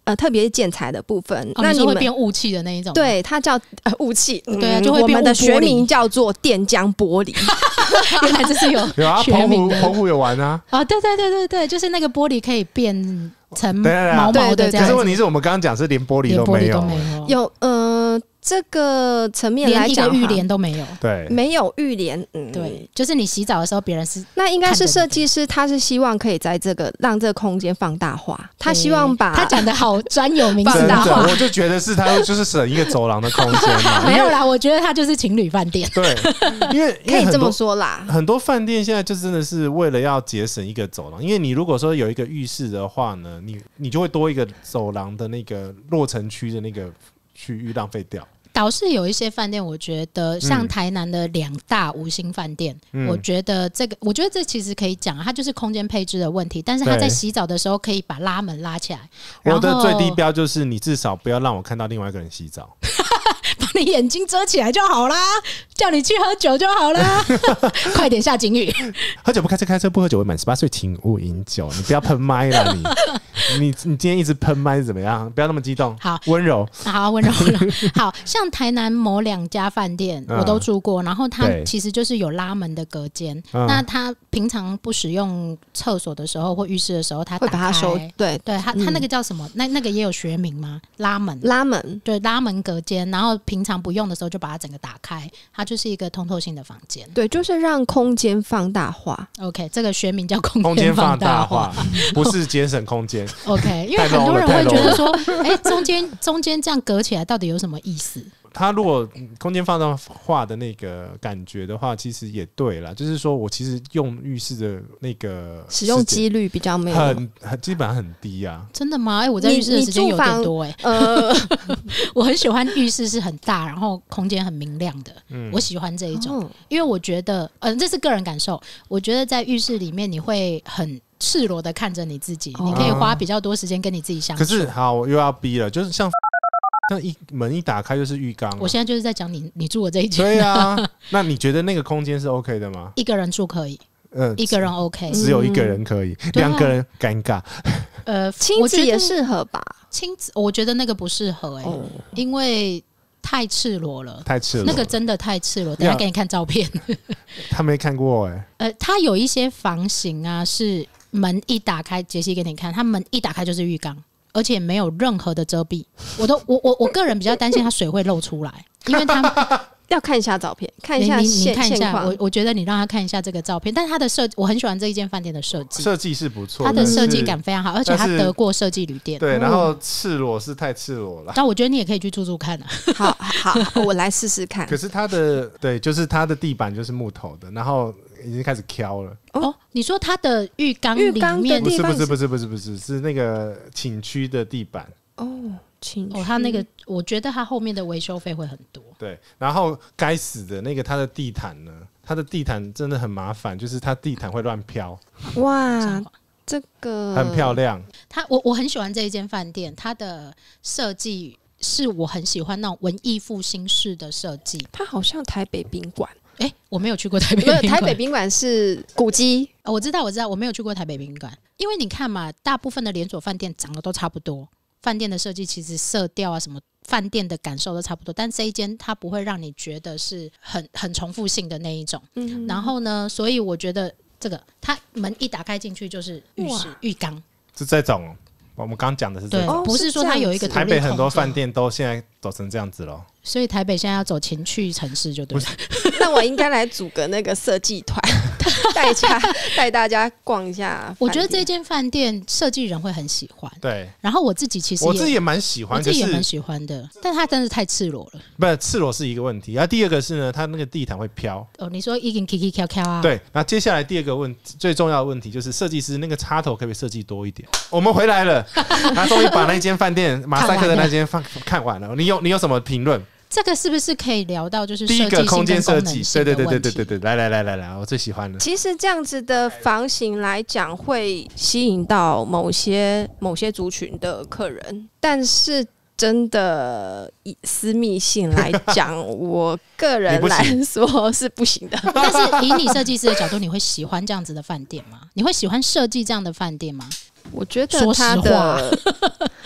特别建材的部分。 那你会变雾气的那一种？ 对，它叫雾气。 对啊，就会变雾玻璃。 我们的学名叫做电浆玻璃。 原来这是有学名的。 澎湖有玩啊。 对，就是那个玻璃可以变成毛毛的这样。 可是问题是我们刚刚讲是连玻璃都没有。 有这个层面来讲， 连一个浴帘都没有。 对， 没有浴帘。 对，就是你洗澡的时候，别人是那应该是设计师，他是希望可以在这个让这个空间放大化，他希望把他讲的好专有名词大化， 我就觉得是他就是省一个走廊的空间嘛。 没有啦，我觉得他就是情侣饭店。 对，因为可以这么说啦。 很多饭店现在就真的是为了要节省一个走廊，因为你如果说有一个浴室的话呢，你就会多一个走廊的那个落尘区的那个区域浪费掉。 倒是有一些饭店，我觉得像台南的2大5星饭店，我觉得这其实可以讲，它就是空间配置的问题。但是它在洗澡的时候可以把拉门拉起来。 我的最低标就是你至少不要让我看到另外一个人洗澡。 把你眼睛遮起来就好啦，叫你去喝酒就好啦。快点下警语！ 喝酒不开车，开车不喝酒。未满18岁，请勿饮酒。你不要喷麦啦，你今天一直喷麦是怎么样？不要那么激动， 好温柔， 好温柔。好像台南某2家饭店我都住过，然后它其实就是有拉门的隔间。那它平常不使用厕所的时候或浴室的时候，它会把它收。对， 它那个叫什么？那个也有学名吗？拉门，对，拉门隔间。然后平常不用的时候就把它整个打开，它就是一个通透性的房间。 对，就是让空间放大化。 OK， 这个学名叫空间放大化，不是节省空间。 OK， 因为很多人会觉得说，中间这样隔起来到底有什么意思？ 它如果空间放大化的那个感觉的话，其实也对啦，就是说我其实用浴室的那个使用几率比较没有很基本上很低啊。 真的吗？我在浴室的时间有点多我很喜欢浴室是很大，然后空间很明亮的。我喜欢这一种，因为我觉得这是个人感受。我觉得在浴室里面你会很赤裸的看着你自己，你可以花比较多时间跟你自己相处。 可是好，我又要逼了，就是像门一打开就是浴缸。 我现在就是在讲你住我这一间。 对啊，那你觉得那个空间是 OK 的吗？ 一个人住可以，一个人 OK， 只有一个人可以，2个人尴尬。 亲子也适合吧？ 亲子我觉得那个不适合因为太赤裸了，那个真的太赤裸。等一下给你看照片。 他没看过他有一些房型啊，是门一打开，杰西给你看，他门一打开就是浴缸。而且没有任何的遮蔽，我个人比较担心它水会漏出来，因为它要看一下照片，看一下你看一下， 我我觉得你让他看一下这个照片，但是它的我很喜欢这一间饭店的设计是不错， 它的设计感非常好，而且它得过设计旅店。 对，然后赤裸是太赤裸了， 但我觉得你也可以去住住看啊。 好，我来试试看。 可是它的就是它的地板就是木头的，然后已经开始挑了。 你说它的浴缸里面不是是那个寝区的地板它那个我觉得它后面的维修费会很多。 对，然后该死的那个它的地毯呢？它的地毯真的很麻烦，就是它地毯会乱飘。 哇，这个很漂亮。 我很喜欢这一间饭店，它的设计是我很喜欢那种文艺复兴式的设计。 它好像台北宾馆。 我没有去过台北宾馆。 台北宾馆是古迹。 我知道，我没有去过台北宾馆。因为你看嘛，大部分的连锁饭店长得都差不多，饭店的设计其实色调啊什么，饭店的感受都差不多，但这一间它不会让你觉得是很重复性的那一种。然后呢，所以我觉得这个它门一打开进去就是浴室浴缸， 是这种我们刚讲的是这种， 不是说它有一个台北很多饭店都现在走成这样子了。 所以台北现在要走情趣城市就对了。 那我应该来组个那个设计团，带大家逛一下。 我觉得这间饭店设计人会很喜欢。 对， 然后我自己其实我自己也蛮喜欢， 我自己也蛮喜欢的，但它真的太赤裸了。 不是赤裸是一个问题，然后第二个是呢，它那个地毯会飘。 你说已经 Kiki 飘飘啊？ 对，那接下来第二个最重要的问题就是设计师那个插头可不可以设计多一点？我们回来了，他终于把那间饭店马赛克的那间看完了。你有什么评论？ 这个是不是可以聊到就是第一个空间设计？对，来，我最喜欢的。 其实这样子的房型来讲，会吸引到某些族群的客人，但是真的以私密性来讲，我个人来说是不行的。 但是以你设计师的角度，你会喜欢这样子的饭店吗？你会喜欢设计这样的饭店吗？ 我觉得它的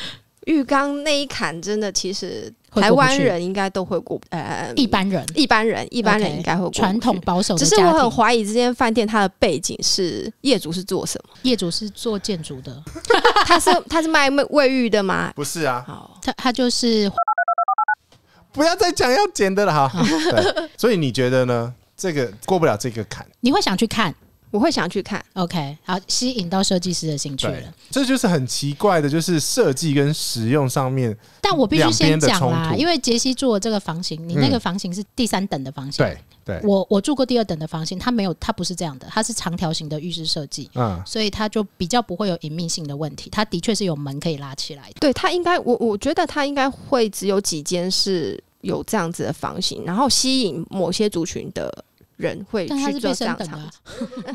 浴缸那一坎真的，其实台湾人应该都会过， 一般人应该会过传统保守的家庭。 只是我很怀疑这间饭店它的背景是业主是做什么？ 业主是做建筑的， 他是卖卫浴的吗？ 不是啊， 他就是不要再讲要剪的了，好。对，所以你觉得呢？这个过不了这个坎， 你会想去看？ 我会想去看。 OK， 好，吸引到设计师的兴趣了。 这就是很奇怪的，就是设计跟实用上面， 但我必须先讲啦，因为杰西住的这个房型，你那个房型是第3等的房型。 对， 我住过第2等的房型，它不是这样的，它是长条形的浴室设计，所以它就比较不会有隐秘性的问题。它的确是有门可以拉起来的。 对，它应该，我觉得它应该会只有几间是有这样子的房型，然后吸引某些族群的人会去做这样的场景。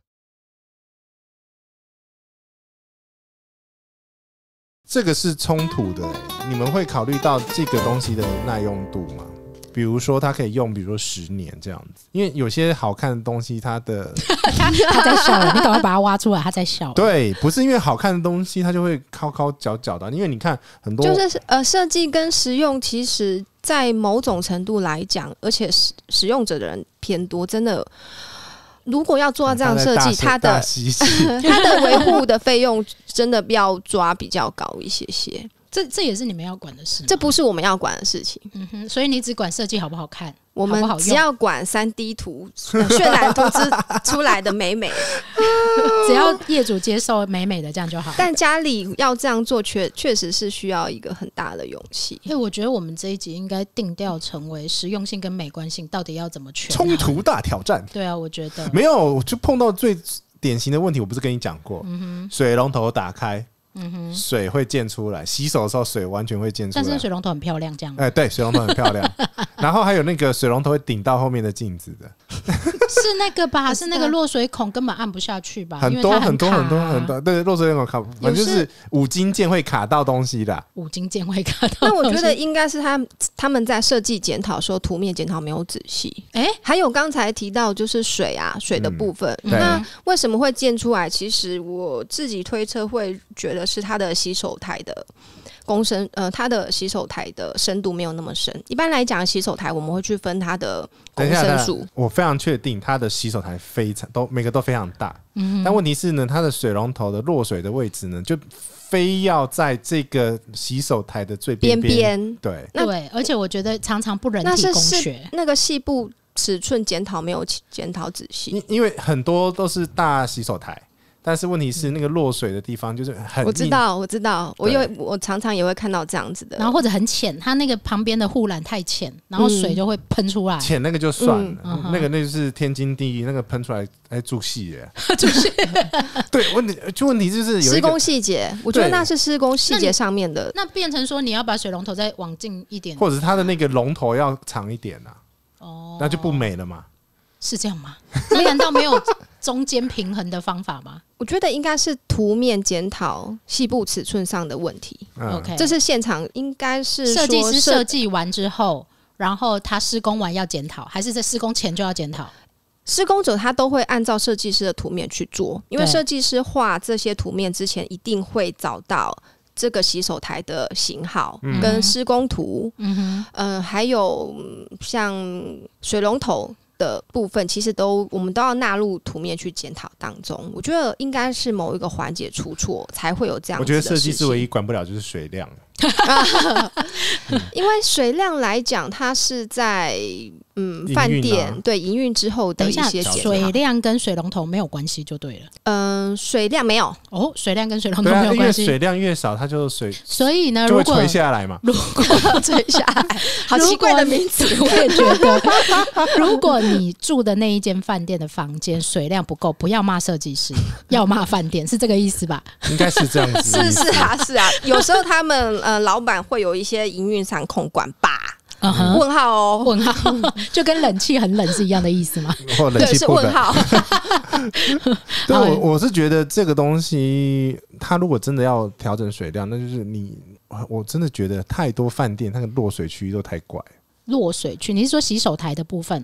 这个是冲突的，你们会考虑到这个东西的耐用度吗？比如说它可以用，比如说10年这样子，因为有些好看的东西，它的他在笑了，你赶快把它挖出来，他在笑。 对，不是因为好看的东西，它就会抠抠角角的，因为你看很多就是设计跟实用，其实在某种程度来讲，而且使用者的人偏多，真的。如果要做到这样设计，它的维护的费用真的要抓比较高一些些。 这也是你们要管的事吗？ 这不是我们要管的事情。 所以你只管设计好不好看， 我们只要管3D 图、渲染图出来的美美， 只要业主接受美美的这样就好。 但家里要这样做，确实是需要一个很大的勇气。 因为我觉得我们这一集应该定调成为实用性跟美观性到底要怎么权衡？ 冲突大挑战。 对啊，我觉得没有，就碰到最典型的问题，我不是跟你讲过，水龙头打开。水会溅出来，洗手的时候水完全会溅出来， 但是水龙头很漂亮，这样。 对，水龙头很漂亮。然后还有那个水龙头会顶到后面的镜子的， 是那个吧？是那个落水孔根本按不下去吧？ 很多，对，落水孔卡，反正就是5金件会卡到东西的。 5金件会卡到。 那我觉得应该是他们在设计检讨的时候，图面检讨没有仔细。还有刚才提到就是水的部分，那为什么会溅出来？其实我自己推测会觉得是它的洗手台的它的洗手台的深度没有那么深。一般来讲，洗手台我们会去分它的公升数。 我非常确定它的洗手台每个都非常大，但问题是呢，它的水龙头的落水的位置呢，就非要在这个洗手台的最边边。对， 而且我觉得常常不人体工学， 那个细部尺寸检讨没有检讨仔细， 因为很多都是大洗手台。但是问题是那个落水的地方就是很我知道，我常常也会看到这样子的， 然后或者很浅，它那个旁边的护栏太浅，然后水就会喷出来。 浅那个就算了，那就是天经地义，那个喷出来注细耶，对，问题就是有一个施工细节，我觉得那是施工细节上面的。 那变成说你要把水龙头再往近一点， 或者是它的那个龙头要长一点那就不美了嘛。 是这样吗？那难道没有中间平衡的方法吗？ 我觉得应该是图面检讨细部尺寸上的问题。 OK， 这是现场应该是设计师设计完之后，然后他施工完要检讨，还是在施工前就要检讨？ 施工者他都会按照设计师的图面去做，因为设计师画这些图面之前一定会找到这个洗手台的型号跟施工图，还有像水龙头的部分，其实我们都要纳入图面去检讨当中。我觉得应该是某一个环节出错，才会有这样子的事情。 我觉得设计师唯一管不了就是水量， 因为水量来讲，它是在饭店对营运之后的一些检讨。 水量跟水龙头没有关系就对了。 水量没有水量跟水龙头没有关系， 因为水量越少，它就所以呢， 就会垂下来嘛。 如果垂下来，好奇怪的名字， 我也觉得。如果你住的那一间饭店的房间水量不够，不要骂设计师，要骂饭店，是这个意思吧？ 应该是这样子。 是啊，有时候他们老板会有一些营运上控管吧。问号哦， 问号，就跟冷气很冷是一样的意思吗？ 对，是问号。 对，我是觉得这个东西，它如果真的要调整水量，那就是我真的觉得太多饭店那个落水区都太怪。 落水区，你是说洗手台的部分？ 对，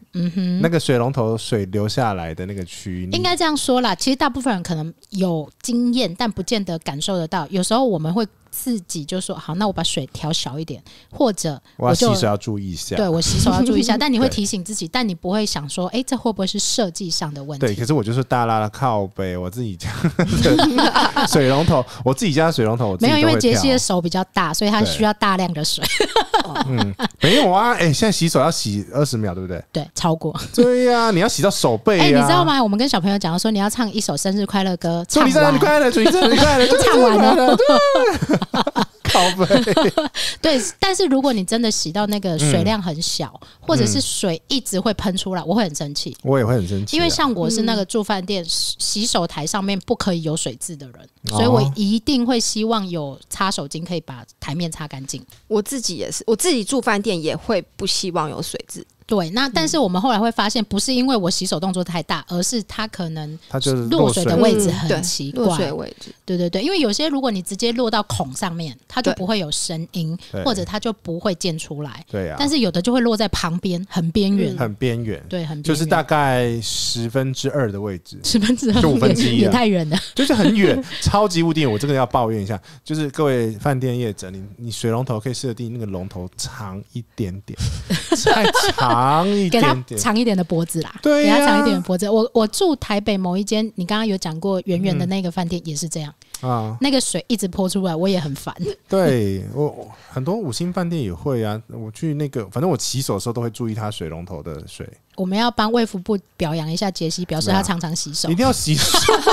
那个水龙头水流下来的那个区域， 应该这样说啦。其实大部分人可能有经验，但不见得感受得到。有时候我们会自己就说好，那我把水调小一点，或者我洗手要注意一下。 对，我洗手要注意一下，但你会提醒自己，但你不会想说，这会不会是设计上的问题？ 对，可是我就是大拉的靠北，我自己家的水龙头，我自己家的水龙头我自己都会没有，因为杰西的手比较大，所以他需要大量的水。 没有啊，现在洗手要洗20秒，对不对？ 对，超过。 对呀，你要洗到手背啊。 你知道吗？我们跟小朋友讲说，你要唱一首生日快乐歌， 祝你生日快乐，祝你生日快乐， 唱完了。 靠背。 对，但是如果你真的洗到那个水量很小，或者是水一直会喷出来，我会很生气。 我也会很生气， 因为像我是那个住饭店洗手台上面不可以有水渍的人，所以我一定会希望有擦手巾可以把台面擦干净。 我自己也是，我自己住饭店也会不希望有水渍。 对，那但是我们后来会发现，不是因为我洗手动作太大，而是它可能它就是落水的位置很奇怪。 落水位置， 对对对，因为有些如果你直接落到孔上面，它就不会有声音，或者它就不会溅出来。 对啊， 但是有的就会落在旁边，很边缘， 很边缘， 对，很边缘， 就是大概2/10的位置 ，2/10 就1/5 也太远了， 就是很远，超级无敌远。我这个要抱怨一下，就是各位饭店业者，你水龙头可以设定那个龙头长一点点，再长一点点。 长一点的脖子啦， 对给他长一点的脖子。我住台北某一间，你刚刚有讲过圆圆的那个饭店也是这样啊，那个水一直泼出来，我也很烦。 对，我很多5星饭店也会啊，我去那个，反正我洗手的时候都会注意它水龙头的水。 我们要帮卫福部表扬一下杰西，表示他常常洗手， 一定要洗手。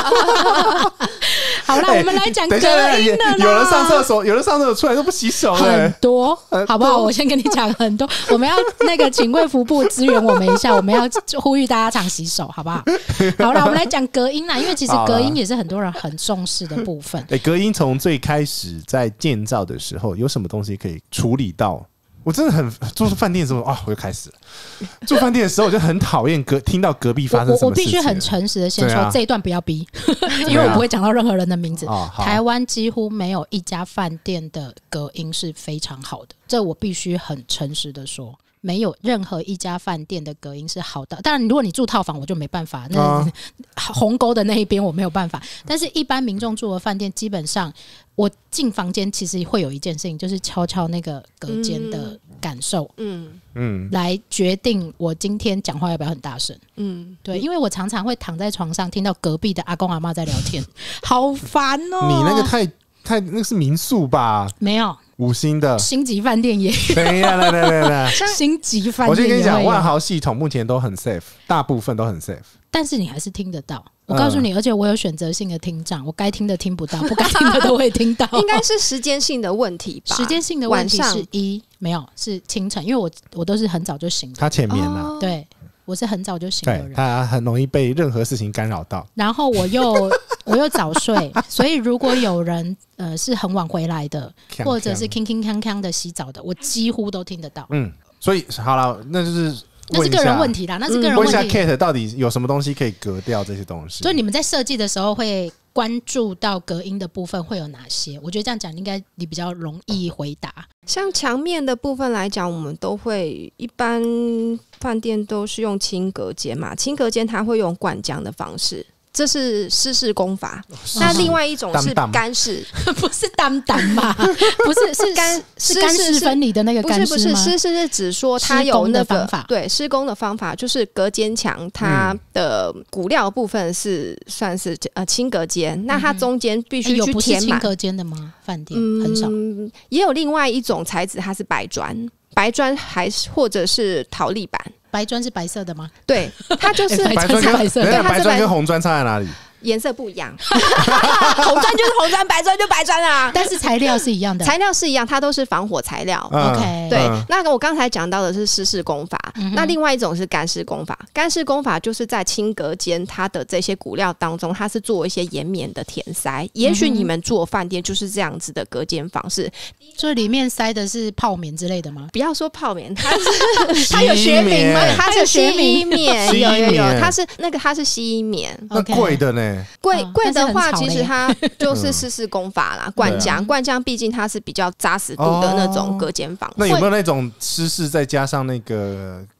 好啦，我们来讲隔音的啦。 有人上厕所出来都不洗手， 很多，好不好？我先跟你讲很多，我们要那个请卫福部支援我们一下，我们要呼吁大家常洗手，好不好？好啦，我们来讲隔音啦，因为其实隔音也是很多人很重视的部分。 隔音从最开始在建造的时候，有什么东西可以处理到？我真的很住饭店的时候我就开始了。住饭店的时候，我就很讨厌听到隔壁发生什么事情。 我必须很诚实的先说，这一段不要逼，因为我不会讲到任何人的名字。台湾几乎没有一家饭店的隔音是非常好的，这我必须很诚实的说。没有任何一家饭店的隔音是好的，当然如果你住套房我就没办法，那鸿沟的那一边我没有办法，但是一般民众住的饭店基本上我进房间其实会有一件事情，就是敲敲那个隔间的感受，来决定我今天讲话要不要很大声。对，因为我常常会躺在床上听到隔壁的阿公阿嬷在聊天，好烦哦。 你那个太那是民宿吧？ 没有 5星的星级饭店也有。 等一下，来， 星级饭店我先跟你讲，万豪系统目前都很 safe， 大部分都很 safe， 但是你还是听得到。我告诉你，而且我有选择性的听障，我该听的听不到，不该听的都会听到。 应该是时间性的问题吧？ 时间性的问题是没有，是清晨，因为我都是很早就醒的。 他前面呢？ 对，我是很早就醒的人， 他很容易被任何事情干扰到。 然后我又早睡，所以如果有人是很晚回来的，或者是铿铿锵锵的洗澡的，我几乎都听得到。 所以好了，那是个人问题啦，那是个人问题。 问一下 Kate 到底有什么东西可以隔掉这些东西？ 所以你们在设计的时候会关注到隔音的部分会有哪些？我觉得这样讲应该你比较容易回答。 像墙面的部分来讲，我们都会一般饭店都是用轻隔间嘛，轻隔间它会用灌浆的方式。这是湿式工法，那另外一种是干式， 不是单单嘛？不是，是干湿分离的那个干湿吗？ 不是，湿式是指说它有那个对施工的方法，就是隔间墙它的骨料部分是算是轻隔间，那它中间必须去填满。有不是轻隔间的吗？饭店很少， 也有另外一种材质，它是白砖还是或者是陶粒板。 白砖是白色的吗？ 对，它就是白砖是白色的。白砖跟红砖差在哪里？ 颜色不一样，红砖就是红砖，白砖就白砖啊。 但是材料是一样的， 材料是一样，它都是防火材料。 OK， 对。那我刚才讲到的是湿式工法，那另外一种是干式工法。干式工法就是在轻隔间它的这些骨料当中，它是做一些延绵的填塞。也许你们住饭店就是这样子的隔间方式， 所以里面塞的是泡棉之类的吗？ 不要说泡棉，它有学名吗？它是吸衣棉，有，它是吸衣棉。 那贵的呢？ 贵的话，其实它就是湿式工法啦。灌浆毕竟它是比较扎实度的那种隔间方式。 那有没有那种湿式再加上那个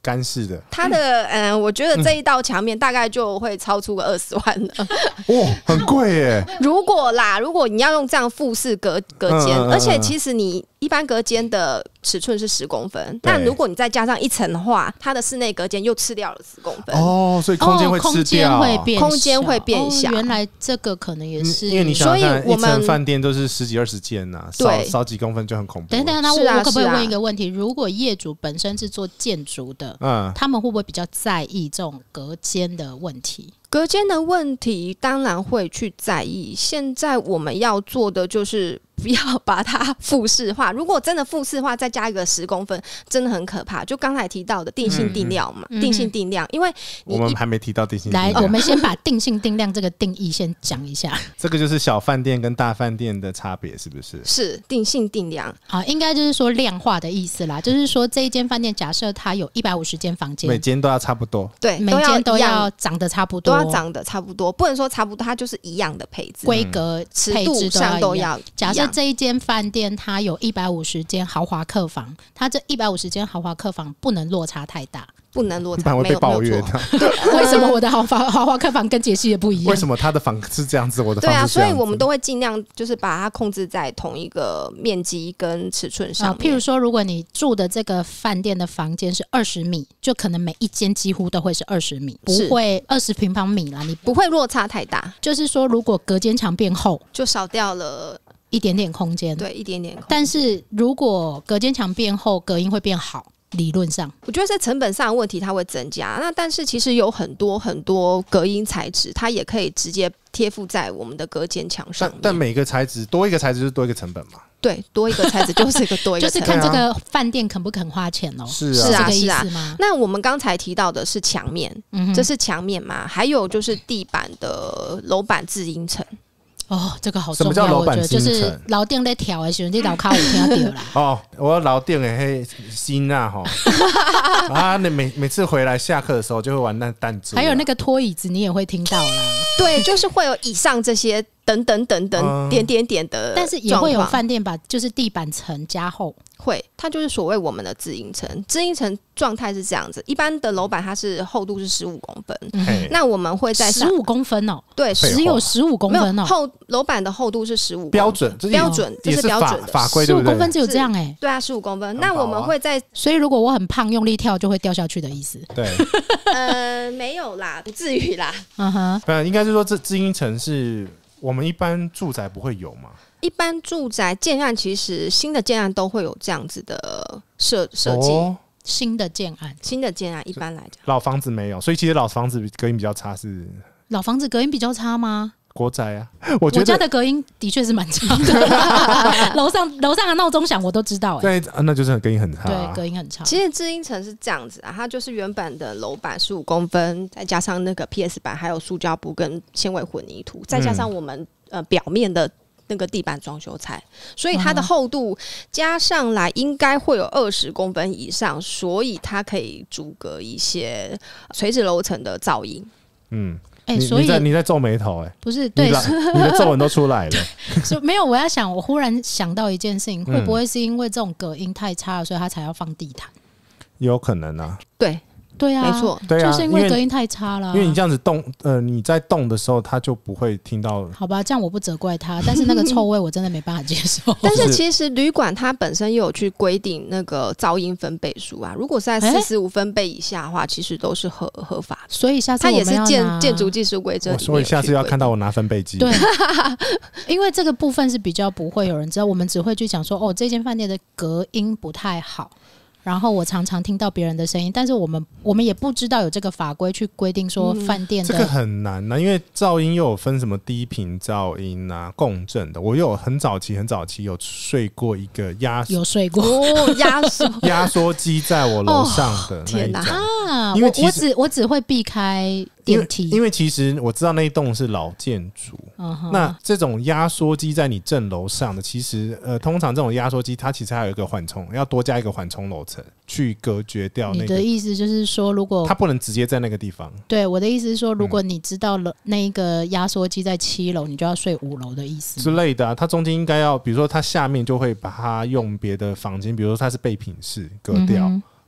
干式的？ 它的我觉得这一道墙面大概就会超出个20万了。 哇，很贵耶！ 如果你要用这样复式隔间，而且其实你一般隔间的尺寸是10公分，但如果你再加上一层的话，它的室内隔间又吃掉了10公分。 哦，所以空间会吃掉， 空间会变小。 原来这个可能也是， 因为你想想看， 所以我们一层饭店都是10几20间呐，少几公分就很恐怖。 等等，那我可不可以问一个问题？如果业主本身是做建筑的，他们会不会比较在意这种隔间的问题？ 隔间的问题当然会去在意，现在我们要做的就是不要把它复式化。如果真的复式化，再加一个10公分，真的很可怕。就刚才提到的定性定量嘛，定性定量，因为我们还没提到定性定量。 来，我们先把定性定量这个定义先讲一下。 这个就是小饭店跟大饭店的差别，是不是？ 是定性定量。 好，应该就是说量化的意思啦，就是说这一间饭店假设它有150间房间， 每间都要差不多， 对， 每间都要长得差不多， 都要长得差不多，不能说差不多，它就是一样的配置、 规格、 尺度上都要。 假设这一间饭店它有150间豪华客房，它这150间豪华客房不能落差太大。 不能落差， 不然会被抱怨的。 为什么我的豪华客房跟杰西的不一样？ 为什么他的房是这样子，我的房是这样子？ 对啊，所以我们都会尽量就是把它控制在同一个面积跟尺寸上面。 譬如说，如果你住的这个饭店的房间是20米，就可能每一间几乎都会是20米，不会20平方米啦，你不会落差太大。 就是说，如果隔间墙变厚， 就少掉了一点点空间， 对，一点点空间。 但是如果隔间墙变厚，隔音会变好。理论上， 我觉得在成本上的问题它会增加。那但是其实有很多隔音材质，它也可以直接贴附在我们的隔间墙上面。 但每个材质多一个材质就是多一个成本嘛。 对，多一个材质就是一个多一个成本， 就是看这个饭店肯不肯花钱哦。 是这个意思吗？ 那我们刚才提到的是墙面，这是墙面嘛？还有就是地板的楼板自音层。 哦，这个好重要。 什么叫楼板自音层？就是楼顶在跳的时候，你楼骹有听到啦。 哦，我楼顶的那心啊哈，啊，你每次回来下课的时候就会玩那弹珠， 还有那个拖椅子，你也会听到啦。 对，就是会有以上这些等等点的， 但是也会有饭店把就是地板层加厚。 会，它就是所谓我们的自音层。自音层状态是这样子，一般的楼板它是厚度是15公分，那我们会在 15公分哦， 对， 只有15公分哦。 楼板的厚度是15公分， 标准，这是标准的法规，对不对？ 15公分只有这样哎， 对啊，15公分。那我们会在， 所以如果我很胖，用力跳就会掉下去的意思。 对， 没有啦，不至于啦。 应该是说这自音层是我们一般住宅不会有嘛？ 一般住宅建案其实新的建案都会有这样子的设计。 新的建案一般来讲， 老房子没有，所以其实老房子隔音比较差。是老房子隔音比较差吗？ 国宅啊， 我家的隔音的确是蛮差的。楼上的闹钟响我都知道， 对，那就是隔音很差。 对，隔音很差。 其实自音层是这样子啊，它就是原本的楼板15公分，再加上那个 PS 板，还有塑胶布跟纤维混凝土，再加上我们表面的那个地板装修材，所以它的厚度加上来应该会有20公分以上，所以它可以阻隔一些垂直楼层的噪音。 所以你在皱眉头不是对， 你的皱纹都出来了。 没有，我忽然想到一件事情，会不会是因为这种隔音太差了，所以他才要放地毯？ 有可能啊。 对啊， 没错， 就是因为隔音太差了。 因为你这样子动，你在动的时候，它就不会听到。 好吧，这样我不责怪他，但是那个臭味我真的没办法接受。 但是其实旅馆它本身也有去规定那个噪音分贝数啊，如果是在45分贝以下的话，其实都是合法的。 所以下次它也是建筑技术规则。 所以下次要看到我拿分贝机。 对，因为这个部分是比较不会有人知道，我们只会去讲说，哦，这间饭店的隔音不太好。然后我常常听到别人的声音，但是我们也不知道有这个法规去规定说饭店的这个很难啊，因为噪音又有分什么低频噪音啊、共振的。我有很早期有睡过一个有睡过压缩机在我楼上的那一种啊，因为我只会避开电梯， 因为其实我知道那一栋是老建筑，那这种压缩机在你正楼上的，其实通常这种压缩机它其实还有一个缓冲，要多加一个缓冲楼层去隔绝掉那个。 你的意思就是说，如果它不能直接在那个地方。 对，我的意思是说，如果你知道了那个压缩机在7楼，你就要睡5楼的意思之类的啊。它中间应该要，比如说它下面就会把它用别的房间，比如说它是备品室隔掉。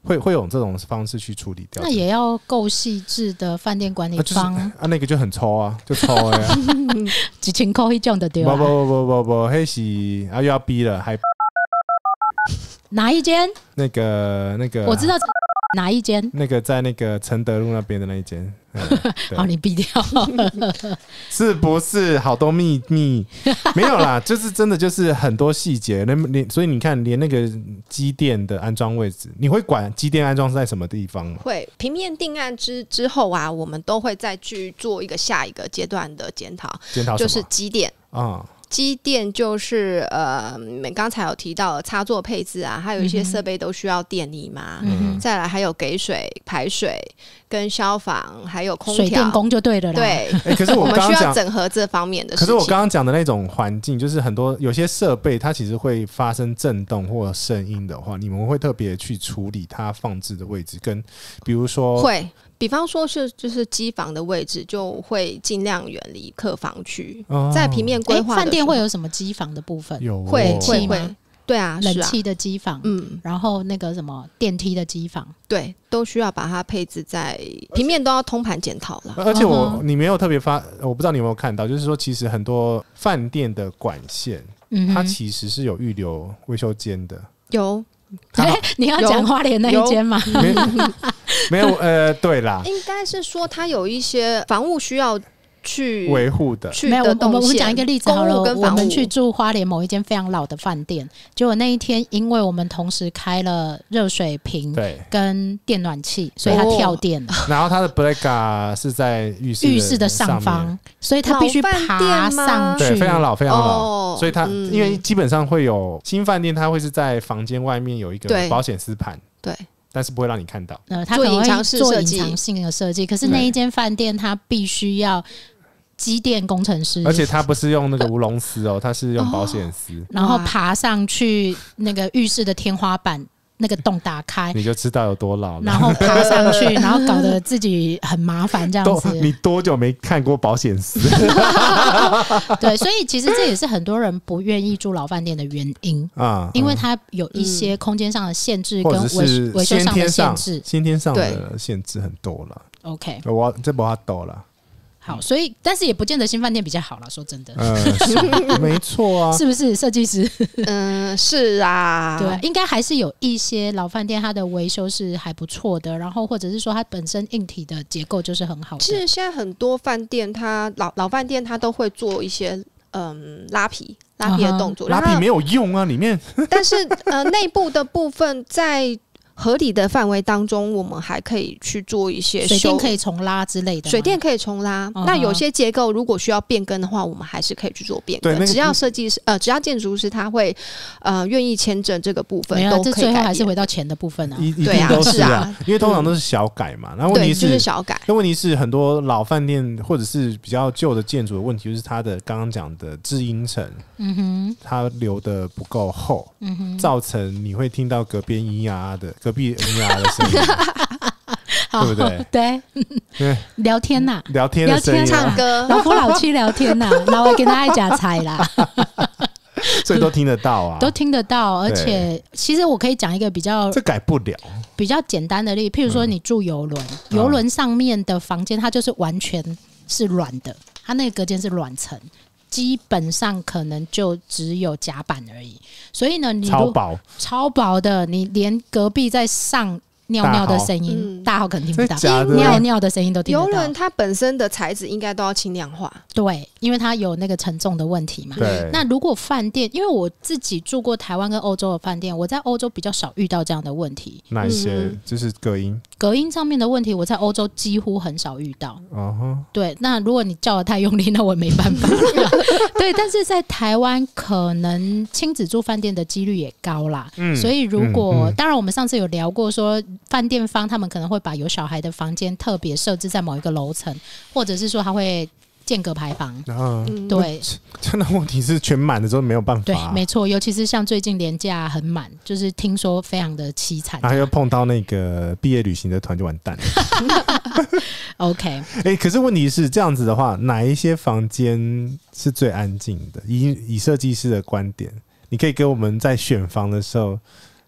会用这种方式去处理掉。 那也要够细致的饭店管理方那个就很抽啊，就抽的啊 ，1000块那种的对吧？ 不，那是又要逼了，还哪一间？ 那个我知道哪一间？ 那个在那个承德路那边的那一间。 好，你逼掉是不是好多秘密？没有啦，就是真的就是很多细节，所以你看，连那个机电的安装位置，你会管机电安装是在什么地方吗？ 会平面定案之后啊，我们都会再去做下一个阶段的检讨，就是机电啊。机电就是刚才有提到的插座配置啊，还有一些设备都需要电力嘛。再来还有给水、排水跟消防，还有空调、 水电工就对了啦。 对， 可是我们需要整合这方面的事情。 可是我刚刚讲的那种环境，就是有些设备它其实会发生震动或声音的话，你们会特别去处理它放置的位置，跟比如说会。比方说就是机房的位置，就会尽量远离客房区。在平面规划的饭店会有什么机房的部分？ 有会，对啊， 冷气的机房，然后那个什么电梯的机房， 对，都需要把它配置在平面，都要通盘检讨了。 而且你没有特别我不知道你有没有看到，就是说其实很多饭店的管线，它其实是有预留维修间的。 有。 你要讲花莲那一间吗？ 没有，对啦， 应该是说它有一些房屋需要去维护的。 没有，我们讲一个例子好了。我们去住花莲某一间非常老的饭店，结果那一天因为我们同时开了热水瓶跟电暖气，所以它跳电了。 然后它的 breaker 是在浴室的上方， 所以它必须爬上去。 对，非常老，非常老。所以它因为基本上会有新饭店，它会是在房间外面有一个保险丝盘。 对。 但是不会让你看到， 它可能会做隐藏性的设计。可是那一间饭店它必须要机电工程师， 而且它不是用那个无龙丝哦，它是用保险丝， 然后爬上去那个浴室的天花板。那个洞打开， 你就知道有多老了。 然后爬上去，然后搞得自己很麻烦，这样子。 你多久没看过保险丝？ 对，所以其实这也是很多人不愿意住老饭店的原因啊，因为它有一些空间上的限制跟维修上的限制， 先天上的限制很多了。 OK， 这不要抖了。 好，所以但是也不见得新饭店比较好啦，说真的。 没错啊， 是不是设计师？ 是啊， 对，应该还是有一些老饭店它的维修是还不错的，然后或者是说它本身硬体的结构就是很好的。 其实现在很多饭店，它老饭店它都会做一些拉皮的动作， 拉皮没有用啊，里面。 但是内部的部分在合理的范围当中，我们还可以去做一些水电可以重拉之类的。 水电可以重拉，那有些结构如果需要变更的话，我们还是可以去做变更。只要设计师只要建筑师他会愿意签证这个部分，都可以改变。 这最后还是回到钱的部分啊。 对啊，是啊，因为通常都是小改嘛。然后问题是就是小改。 那问题是很多老饭店或者是比较旧的建筑的问题，就是它的刚刚讲的制音层，它留的不够厚，造成你会听到隔壁咿呀的声音，对不对？ 对，聊天呐， 聊天的声音， 唱歌， 老夫老妻聊天呐，然后跟他爱夹菜啦， 所以都听得到啊， 都听得到。而且其实我可以讲一个这改不了， 比较简单的例子，譬如说你住邮轮，邮轮上面的房间它就是完全是软的，它那个隔间是软层。基本上可能就只有甲板而已，所以呢，你超薄的，你连隔壁在上尿尿的声音，大号可能听不到，尿尿的声音都听得到。 邮轮它本身的材质应该都要轻量化， 对，因为它有那个承重的问题嘛。那如果饭店，因为我自己住过台湾跟欧洲的饭店，我在欧洲比较少遇到这样的问题。 哪一些？就是隔音上面的问题，我在欧洲几乎很少遇到。对，那如果你叫得太用力，那我也没办法。对，但是在台湾可能亲子住饭店的几率也高啦。所以如果当然我们上次有聊过说，饭店方他们可能会把有小孩的房间特别设置在某一个楼层，或者是说他会间隔排房。对， 真的问题是全满的时候没有办法。 对，没错，尤其是像最近连假很满，就是听说非常的凄惨。 然后又碰到那个毕业旅行的团就完蛋了。 OK， 可是问题是这样子的话，哪一些房间是最安静的？以设计师的观点，你可以给我们在选房的时候，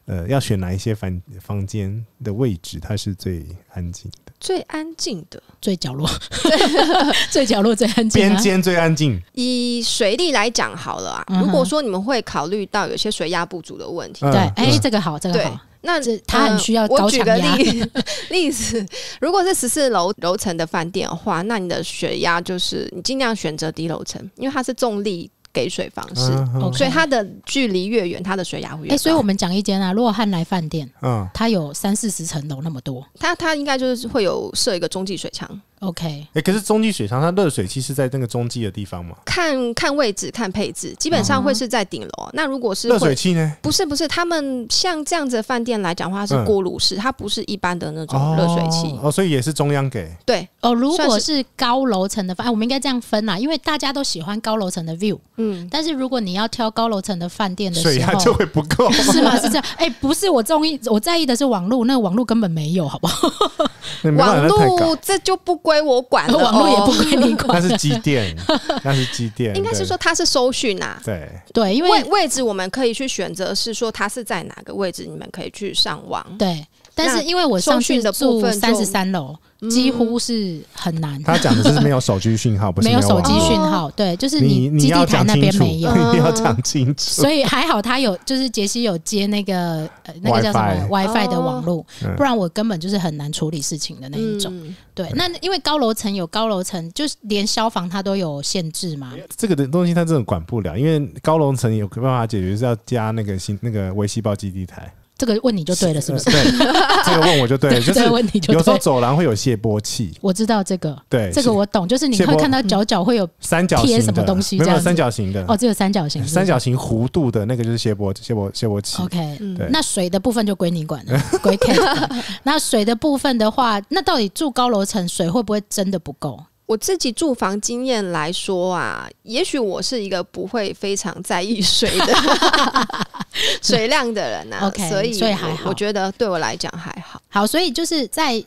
要选哪一些房间的位置它是最安静的？ 最安静的， 最角落，最角落最安静、啊， 边间最安静。 以水力来讲好了啊，如果说你们会考虑到有些水压不足的问题， 对，这个好，这个好。 那它很需要高强压。 我举个例子，如果是14楼层的饭店的话，那你的水压就是你尽量选择低楼层，因为它是重力给水方式，所以它的距离越远，它的水压会越高。 所以我们讲一间啊，如果汉来饭店，它有30-40层楼那么多， 它应该就是会有设一个中继水墙。 OK， 可是中继水墙它热水器是在那个中继的地方吗？ 看位置看配置，基本上会是在顶楼。那如果是热水器呢？ 不是，他们像这样子的饭店来讲的话，是锅炉式，它不是一般的那种热水器。 所以也是中央给。 对如果是高楼层的饭，我们应该这样分啦，因为大家都喜欢高楼层的 view，但是如果你要挑高楼层的饭店的时候， 水压就会不够， 是吗？是这样？不是，我在意的是网路，那个网路根本没有，好不好？ 网路这就不归我管了， 网路也不归你管， 那是机电， 应该是说它是收讯啊。 对，因为位置我们可以去选择，是说它是在哪个位置，你们可以去上网。 对，但是因为我上去住33楼。几乎是很难。 他讲的是没有手机讯号，不是没有手机讯号，对，就是你基地台那边没有， 你要讲清楚。 所以还好他有，就是杰西有接那个叫什么 WiFi 的网络，不然我根本就是很难处理事情的那一种。对，那因为高楼层有高楼层，就是连消防它都有限制嘛。 这个的东西它真的管不了，因为高楼层有办法解决，是要加那个微细胞基地台。 这个问你就对了，是不是？ 对，这个问我就对了，就是有时候走廊会有泄波器， 我知道这个， 对， 这个我懂，就是你会看到角会有三角贴什么东西， 没有三角形的只有三角形， 三角形弧度的那个就是泄波器。 OK，那水的部分就归你管了，归 Kate。那水的部分的话，那到底住高楼层水会不会真的不够？ 我自己住房经验来说啊，也许我是一个不会非常在意水的水量的人啊， okay， 所以还好， 我觉得对我来讲还好。 好，所以就是在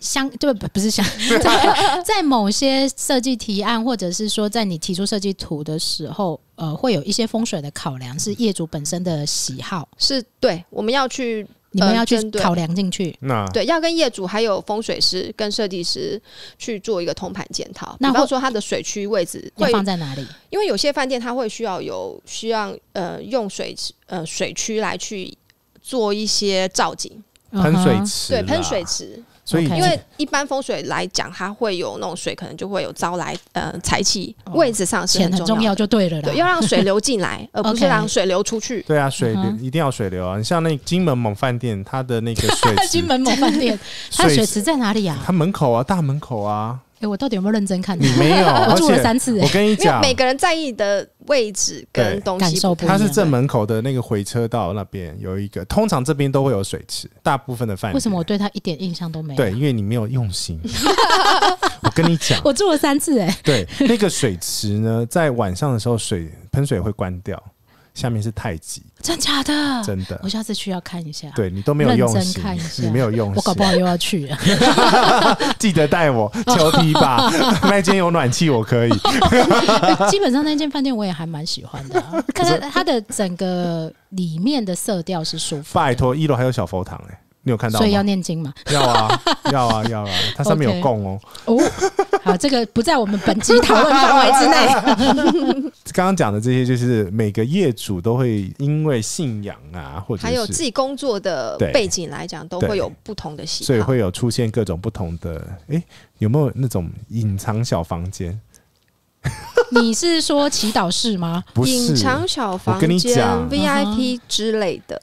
在某些设计提案，或者是说在你提出设计图的时候，会有一些风水的考量，是业主本身的喜好， 是对我们要去。 你们要去考量进去， 对，要跟业主还有风水师跟设计师去做一个通盘检讨。比方说它的水区位置会放在哪里？ 因为有些饭店它会需要用水区来去做一些造景， 喷水池， 对，喷水池。 所以， 因为一般风水来讲，它会有那种水，可能就会有招来财气，位置上是很重要，就对了啦。 对，要让水流进来，而不是让水流出去。 对啊，水流一定要水流啊！你像那金门某饭店，它的那个水池， 金门某饭店，它的水池在哪里啊？ 它门口啊，大门口啊。 我到底有没有认真看？ 你没有， 我住了3次。 我跟你讲， 每个人在意的位置跟东西不一样。 它是正门口的那个回车道那边有一个，通常这边都会有水池，大部分的饭店。 为什么我对它一点印象都没有？ 对，因为你没有用心。我跟你讲， 我住了3次对，那个水池呢，在晚上的时候喷水会关掉。下面是太极， 真假的？ 真的， 我下次去要看一下。 对，你都没有用心， 认真看一下， 你没有用心， 我搞不好又要去了。 记得带我求梯吧，那间有暖气，我可以。 基本上那间饭店我也还蛮喜欢的看它的整个里面的色调是舒服。 拜托，1楼还有小佛堂你有看到吗？ 所以要念经嘛？ 要啊，它上面有供哦。 好，这个不在我们本集讨论范围之内。 刚刚讲的这些，就是每个业主都会因为信仰啊，或者是还有自己工作的背景来讲，都会有不同的喜好， 所以会有出现各种不同的。有没有那种隐藏小房间？ 你是说祈祷室吗？ 不是， 隐藏小房间， 我跟你讲 VIP 之类的。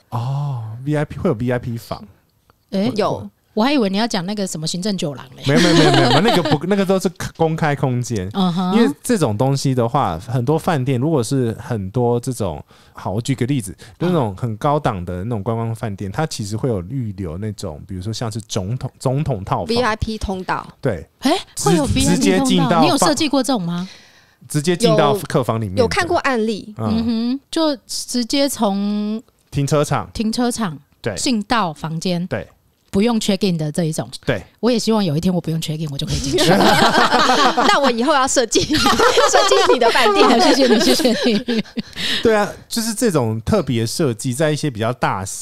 VIP 会有 VIP 房。 有， 我还以为你要讲那个什么行政酒廊嘞。 没有，那个都是公开空间。因为这种东西的话，很多饭店如果是很多这种，好，我举个例子，就是那种很高档的那种观光饭店，它其实会有预留那种，比如说像是总统套房 VIP 通道。 对， 会有 VIP 直接进到， 你有设计过这种吗？ 直接进到客房里面， 有看过案例。 就直接从停车场对进到房间， 对。 不用 check in 的这一种， 对， 我也希望有一天我不用 check in 我就可以进去。 那我以后要设计你的饭店。 谢谢你。 对啊，就是这种特别设计，在一些比较大型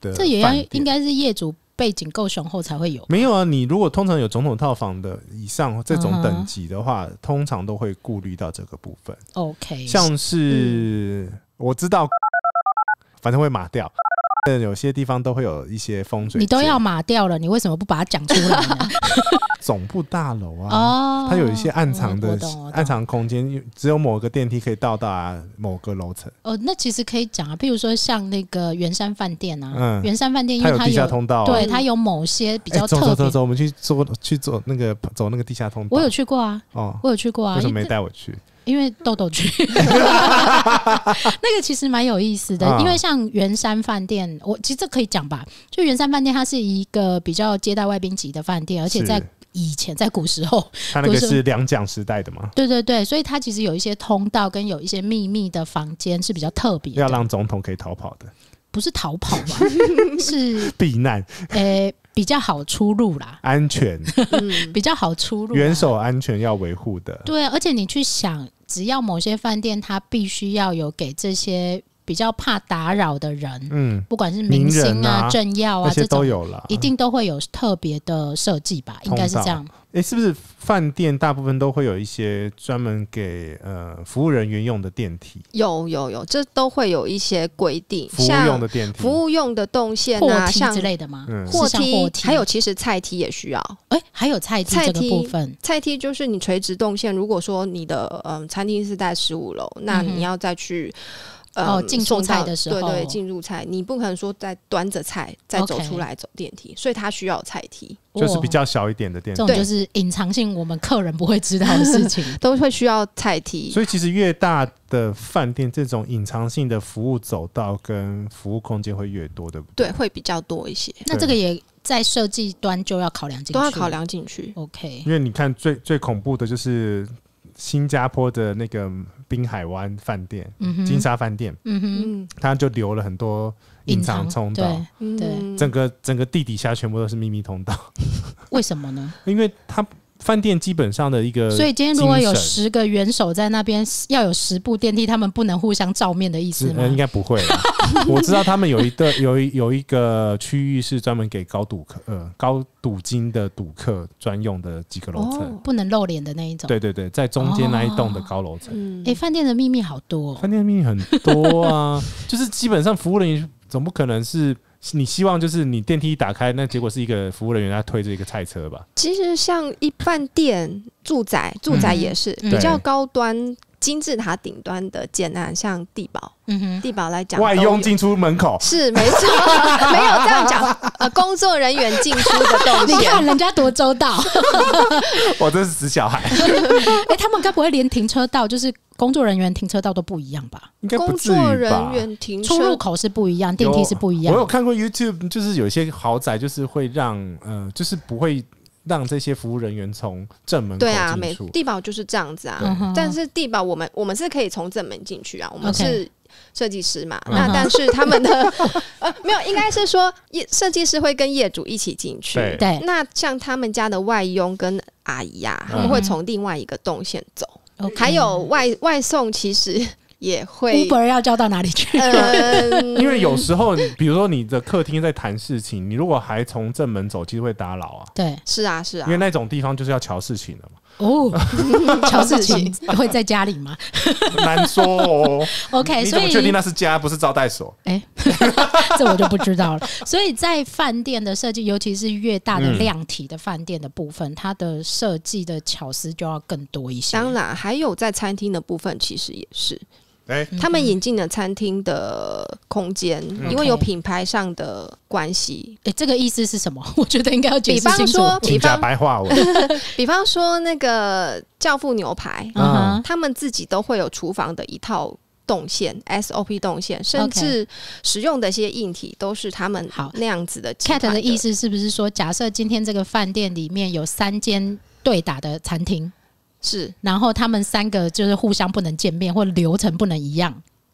的饭店， 这也应该是业主背景够雄厚才会有。 没有啊，你如果通常有总统套房的以上这种等级的话，通常都会顾虑到这个部分。 OK， 像是、我知道，反正会码掉。有些地方都会有一些风水， 你都要码掉了，你为什么不把它讲出来呢？ 总部大楼啊，它有一些暗藏的暗藏空间，只有某个电梯可以到达某个楼层。 那其实可以讲啊，譬如说像那个圆山饭店啊，圆山饭店因为它有地下通道， 对，它有某些比较特别。 走，我们去走那个地下通道。 我有去过啊，我有去过啊， 为什么没带我去？ 因为豆豆去那个其实蛮有意思的，因为像圆山饭店，我其实这可以讲吧，就圆山饭店它是一个比较接待外宾级的饭店，而且在以前在古时候， 它那个是两蒋时代的嘛， 对对对，所以它其实有一些通道跟有一些秘密的房间是比较特别的， 要让总统可以逃跑的， 不是逃跑吧，是避难， 比较好出入啦， 安全， 比较好出入， 元首安全要维护的， 对，而且你去想。只要某些饭店，它必须要有给这些比较怕打扰的人，不管是明星啊、政要啊， 这些都有了， 一定都会有特别的设计吧？应该是这样。 是不是饭店大部分都会有一些专门给服务人员用的电梯？ 有，这都会有一些规定， 服务用的电梯、 服务用的动线啊， 像之类的吗？ 货梯，还有其实菜梯也需要。 还有菜梯这个部分， 菜梯就是你垂直动线。如果说你的餐厅是在15楼，那你要再去。 进入菜的时候， 对，进入菜，你不可能说再端着菜再走出来走电梯，所以它需要菜梯， 就是比较小一点的电梯， 这种就是隐藏性我们客人不会知道的事情， 都会需要菜梯。 所以其实越大的饭店，这种隐藏性的服务走道跟服务空间会越多，对不对？ 对，会比较多一些。 那这个也在设计端就要考量进去， 都要考量进去。 OK， 因为你看最恐怖的就是新加坡的那个滨海湾饭店、金沙饭店，它就留了很多隐藏通道， 对， 整个地底下全部都是秘密通道。 为什么呢？ 因为它饭店基本上的一个， 所以今天如果有10个元首在那边，要有10部电梯，他们不能互相照面的意思吗？ 应该不会啦。我知道他们有一个区域是专门给高赌金的赌客专用的几个楼层， 不能露脸的那一种。 对对对，在中间那一栋的高楼层。 饭店的秘密好多， 饭店的秘密很多啊，就是基本上服务人员总不可能是。你希望就是你电梯一打开，那结果是一个服务人员他推着一个菜车吧？ 其实像一饭店、住宅也是比较高端。金字塔顶端的建案，像地堡，地堡来讲， 外佣进出门口是没错，没有这样讲。工作人员进出的动线， 你看人家多周到。 我这是死小孩。 他们该不会连停车道，就是工作人员停车道都不一样吧？ 应该不至于吧？ 工作人员停车出入口是不一样，电梯是不一样。 我有看过 YouTube， 就是有些豪宅就是会让就是不会。让这些服务人员从正门口进出。 地堡就是这样子啊。但是地堡我们是可以从正门进去啊，我们是设计师嘛。那但是他们的没有，应该是说设计师会跟业主一起进去。 对。 那像他们家的外佣跟阿姨啊，他们会从另外一个动线走。还有外送，其实。也会 Uber 要叫到哪里去？ 因为有时候，比如说你的客厅在谈事情，你如果还从正门走，其实会打扰啊。 对， 是啊， 因为那种地方就是要瞧事情的嘛。 瞧事情会在家里吗？ 难说哦。 OK， 你怎么确定那是家，不是招待所？ 这我就不知道了。所以在饭店的设计，尤其是越大的量体的饭店的部分，它的设计的巧思就要更多一些。 当然，还有在餐厅的部分，其实也是。他们引进了餐厅的空间，因为有品牌上的关系。 这个意思是什么？我觉得应该要解释清楚。 请讲白话文。 比方说那个教父牛排，他们自己都会有厨房的一套动线 SOP 动线，甚至使用的一些硬体都是他们那样子的。 Cat 的意思是不是说，假设今天这个饭店里面有3间对打的餐厅？ 是， 然后他们3个就是互相不能见面，或流程不能一样。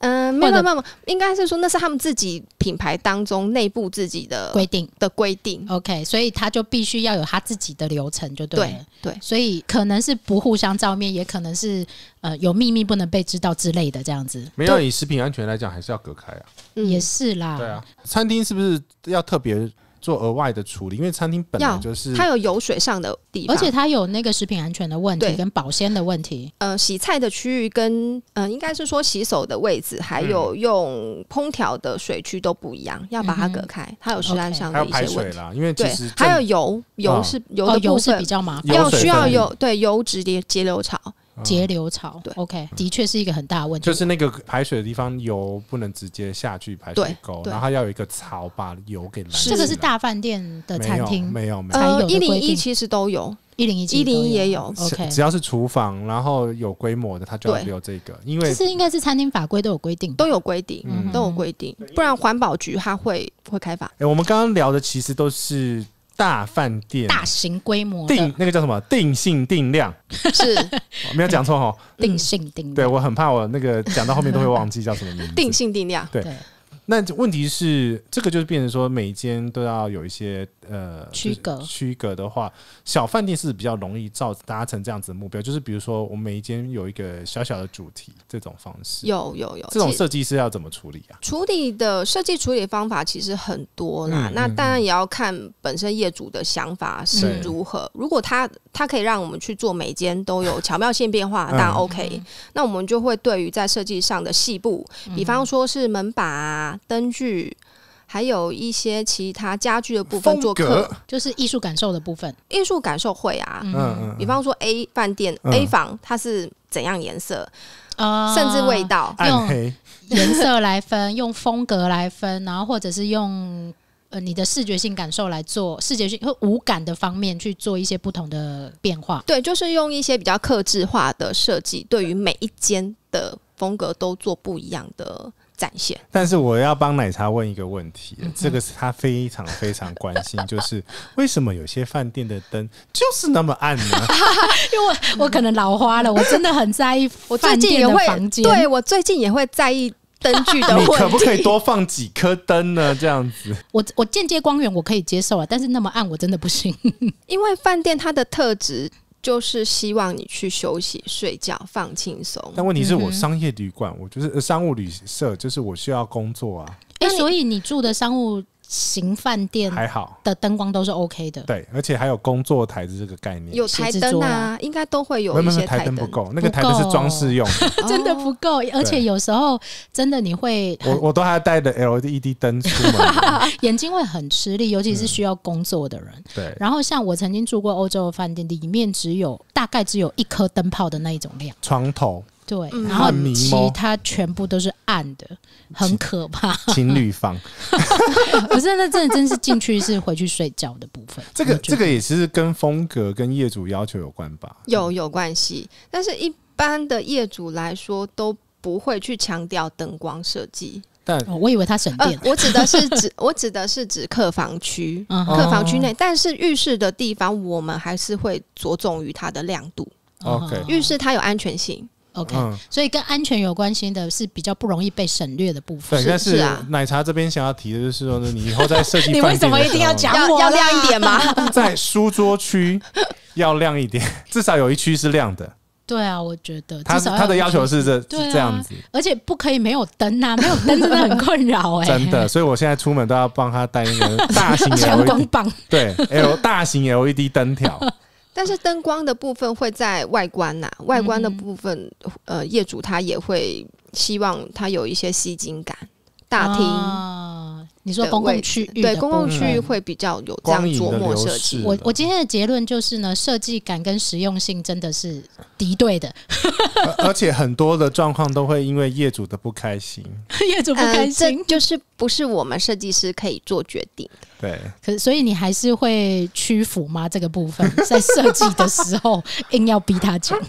没有，应该是说那是他们自己品牌当中内部自己的规定。 OK， 所以他就必须要有他自己的流程，就对了。 对， 所以可能是不互相照面，也可能是有秘密不能被知道之类的这样子。 没有，以食品安全来讲，还是要隔开啊。 也是啦。 对啊，餐厅是不是要特别做额外的处理？因为餐厅本来就是它有油水上的地方， 而且它有那个食品安全的问题跟保鲜的问题。 洗菜的区域跟应该是说洗手的位置，还有用烹调的水区都不一样，要把它隔开。它有食安上的一些问题。 还有排水啦，因为其实还有油是油的部分是比较麻烦， 需要油脂节流槽。 节流槽，对 ，OK， 的确是一个很大的问题。 就是那个排水的地方，油不能直接下去排水沟，然后它要有一个槽把油给拦。 这个是大饭店的餐厅没有 101其实都有，101也有。 OK， 只要是厨房，然后有规模的，它就要留这个，因为这应该是餐厅法规都有规定， 都有规定，不然环保局它会开罚。 我们刚刚聊的其实都是大饭店大型规模的那个叫什么定性定量， 是没有讲错哦， 定性定量。 对，我很怕我那个讲到后面都会忘记叫什么名字。 定性定量， 对。那问题是，这个就是变成说，每一间都要有一些区隔的话，小饭店是比较容易达成这样子的目标。就是比如说，我们每一间有一个小小的主题，这种方式有这种设计师要怎么处理啊？ 设计处理方法其实很多啦。那当然也要看本身业主的想法是如何。如果他可以让我们去做每间都有巧妙性变化，当然 OK。那我们就会对于在设计上的细部，比方说是门把啊、灯具，还有一些其他家具的部分做就是艺术感受的部分。 艺术感受会啊，比方说 A 饭店、A 房它是怎样颜色，甚至味道， 暗黑颜色来分，用风格来分，然后或者是用你的视觉性感受来做视觉性或五感的方面去做一些不同的变化。 对，就是用一些比较客制化的设计，对于每一间的风格都做不一样的展现。 但是我要帮奶茶问一个问题，这个是他非常非常关心，就是为什么有些饭店的灯就是那么暗呢？ 因为我可能老花了，我真的很在意饭店的房间。 对，我最近也会在意灯具的问题。 你可不可以多放几颗灯呢？这样子， 我间接光源我可以接受啊，但是那么暗我真的不行。 因为饭店它的特质就是希望你去休息、睡觉、放轻松。 但问题是我商业旅馆，我就是商务旅社，就是我需要工作啊。 所以你住的商务型饭店还好的灯光都是 OK 的， 对，而且还有工作台的这个概念， 有台灯啊，应该都会有一些台灯不够，那个台灯是装饰用的， 真的不够，而且有时候真的你会， 我都还带着 LED 灯出门， 眼睛会很吃力，尤其是需要工作的人。 对， 然后像我曾经住过欧洲的饭店，里面大概只有一颗灯泡的那一种亮， 床头。 对，然后其他全部都是暗的，很可怕。 情侣房， 不是，那真是进去是回去睡觉的部分。 这个也是跟风格跟业主要求有关吧？ 有关系，但是一般的业主来说都不会去强调灯光设计。 但我以为他省电， 我指的是指客房区，客房区内，但是浴室的地方我们还是会着重于它的亮度。 OK， 浴室它有安全性。 OK，所以跟安全有关系的是比较不容易被省略的部分。 对，但是奶茶这边想要提的就是说呢，你以后在设计饭店的时候， 你为什么一定要讲我要亮一点吗？ 在书桌区要亮一点，至少有一区是亮的。 对啊，我觉得他的要求是这样子， 而且不可以没有灯啊，没有灯真的很困扰真的，所以我现在出门都要帮他带那个大型 LED 强光棒， 对大型 LED 灯条。 但是灯光的部分会在外观外观的部分，业主他也会希望他有一些吸睛感，大厅。 你说公共区域， 对，公共区域会比较有这样琢磨设计。 我今天的结论就是呢，设计感跟实用性真的是敌对的， 而且很多的状况都会因为业主的不开心， 业主不开心， 这就是不是我们设计师可以做决定的。 对， 可是所以你还是会屈服吗？这个部分在设计的时候硬要逼他讲。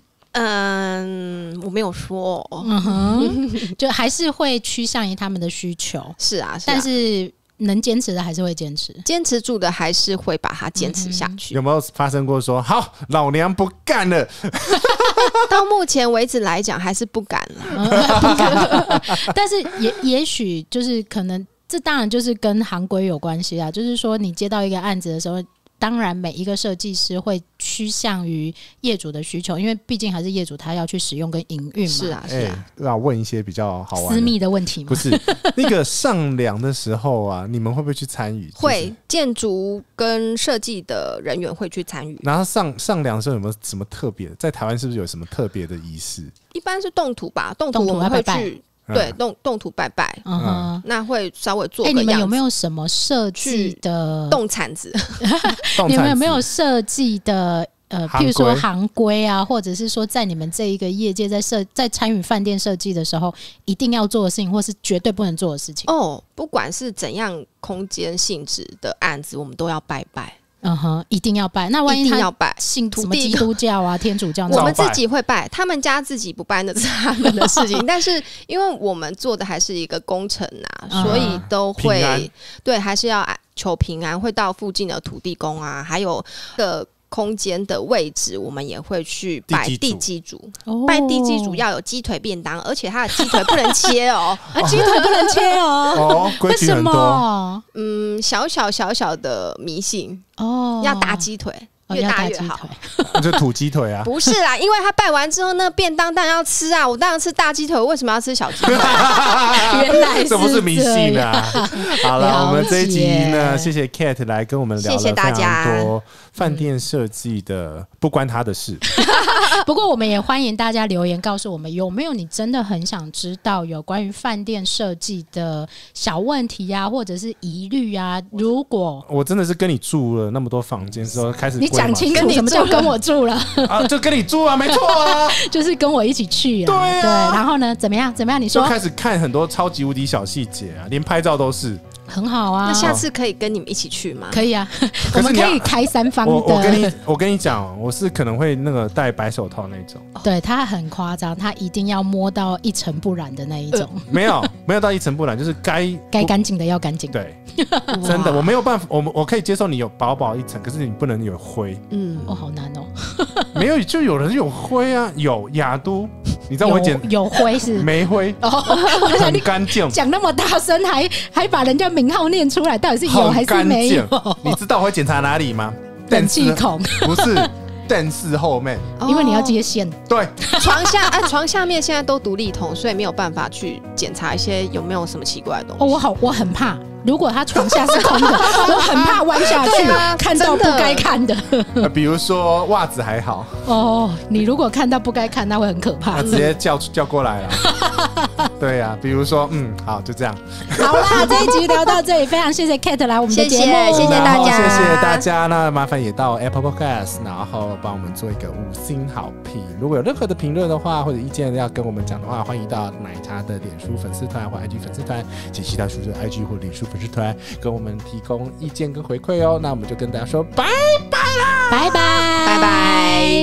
我没有说， 就还是会趋向于他们的需求。 是啊， 但是能坚持的还是会坚持， 坚持住的还是会把它坚持下去。 有没有发生过说好老娘不干了？ 到目前为止来讲还是不敢了， 不敢。但是也许就是可能，这当然就是跟行规有关系啊。就是说，你接到一个案子的时候，当然每一个设计师会趋向于业主的需求，因为毕竟还是业主他要去使用跟营运嘛。 是啊，是啊。 要问一些比较好玩私密的问题吗？ 不是那个上梁的时候啊，你们会不会去参与？ 会，建筑跟设计的人员会去参与。 然后上梁的时候有没有什么特别？在台湾是不是有什么特别的仪式？ 一般是动土吧，动土我们会去。对，动土拜拜，那会稍微做个样子。 你们有没有什么设计的动铲子？ 你们有没有设计的譬如说行规啊，或者是说在你们这一个业界在参与饭店设计的时候，一定要做的事情，或是绝对不能做的事情？ 不管是怎样空间性质的案子，我们都要拜拜。 一定要拜。那万一他要拜信什么基督教啊、天主教， 我们自己会拜，他们家自己不拜那是他们的事情。但是因为我们做的还是一个工程啊，所以都会对，还是要求平安，会到附近的土地公啊，还有空间的位置，我们也会去拜地基主。拜地基主要有鸡腿便当，而且他的鸡腿不能切哦， 鸡腿不能切哦， 规矩很多。 小小的迷信要打鸡腿。越大越好， 就土鸡腿啊？ 不是啦，因为他拜完之后，那便当当然要吃啊。我当然吃大鸡腿，为什么要吃小鸡腿？ 原来是这不是迷信啊！好了，我们这一集呢，谢谢 Cat 来跟我们聊了非常多饭店设计的，不关他的事。 不过我们也欢迎大家留言告诉我们，有没有你真的很想知道有关于饭店设计的小问题啊，或者是疑虑啊？如果我真的是跟你住了那么多房间之后，开始讲清楚什么叫跟我住了啊？就跟你住啊，没错啊， 就是跟我一起去啊。 对啊， 对，然后呢，怎么样？你说， 就开始看很多超级无敌小细节啊，连拍照都是。 很好啊， 那下次可以跟你们一起去吗？ 可以啊，我们可以开3方的。 我跟你讲，我是可能会那个戴白手套那种。 对，他很夸张，他一定要摸到一尘不染的那一种。 没有到一尘不染，就是该干净的要干净。 对，真的我没有办法，我可以接受你有薄薄一层，可是你不能有灰。 好难哦。 没有，就有人有灰啊，有雅都。你知道我会有灰是没灰很干净， 讲那么大声还把人家名号念出来，到底是有还是没有？ 你知道我会检查哪里吗？ 冷气孔不是电视后面， 因为你要接线。 对， 床下面现在都独立筒，所以没有办法去检查一些有没有什么奇怪的东西。 我很怕。如果他床下是空的，我很怕弯下去看到不该看的。 比如说袜子还好你如果看到不该看，那会很可怕。 直接叫过来了。对啊，比如说好，就这样。 好啦，这一集聊到这里，非常谢谢 Cat 来我们的节目， 谢谢大家， 谢谢大家。那麻烦也到 Apple Podcast， 然后帮我们做一个5星好评。如果有任何的评论的话，或者意见要跟我们讲的话，欢迎到奶茶的脸书粉丝团或 IG 粉丝团及其他书的 IG 或脸书粉丝团跟我们提供意见跟回馈哦。那我们就跟大家说拜拜啦， 拜拜， 拜拜。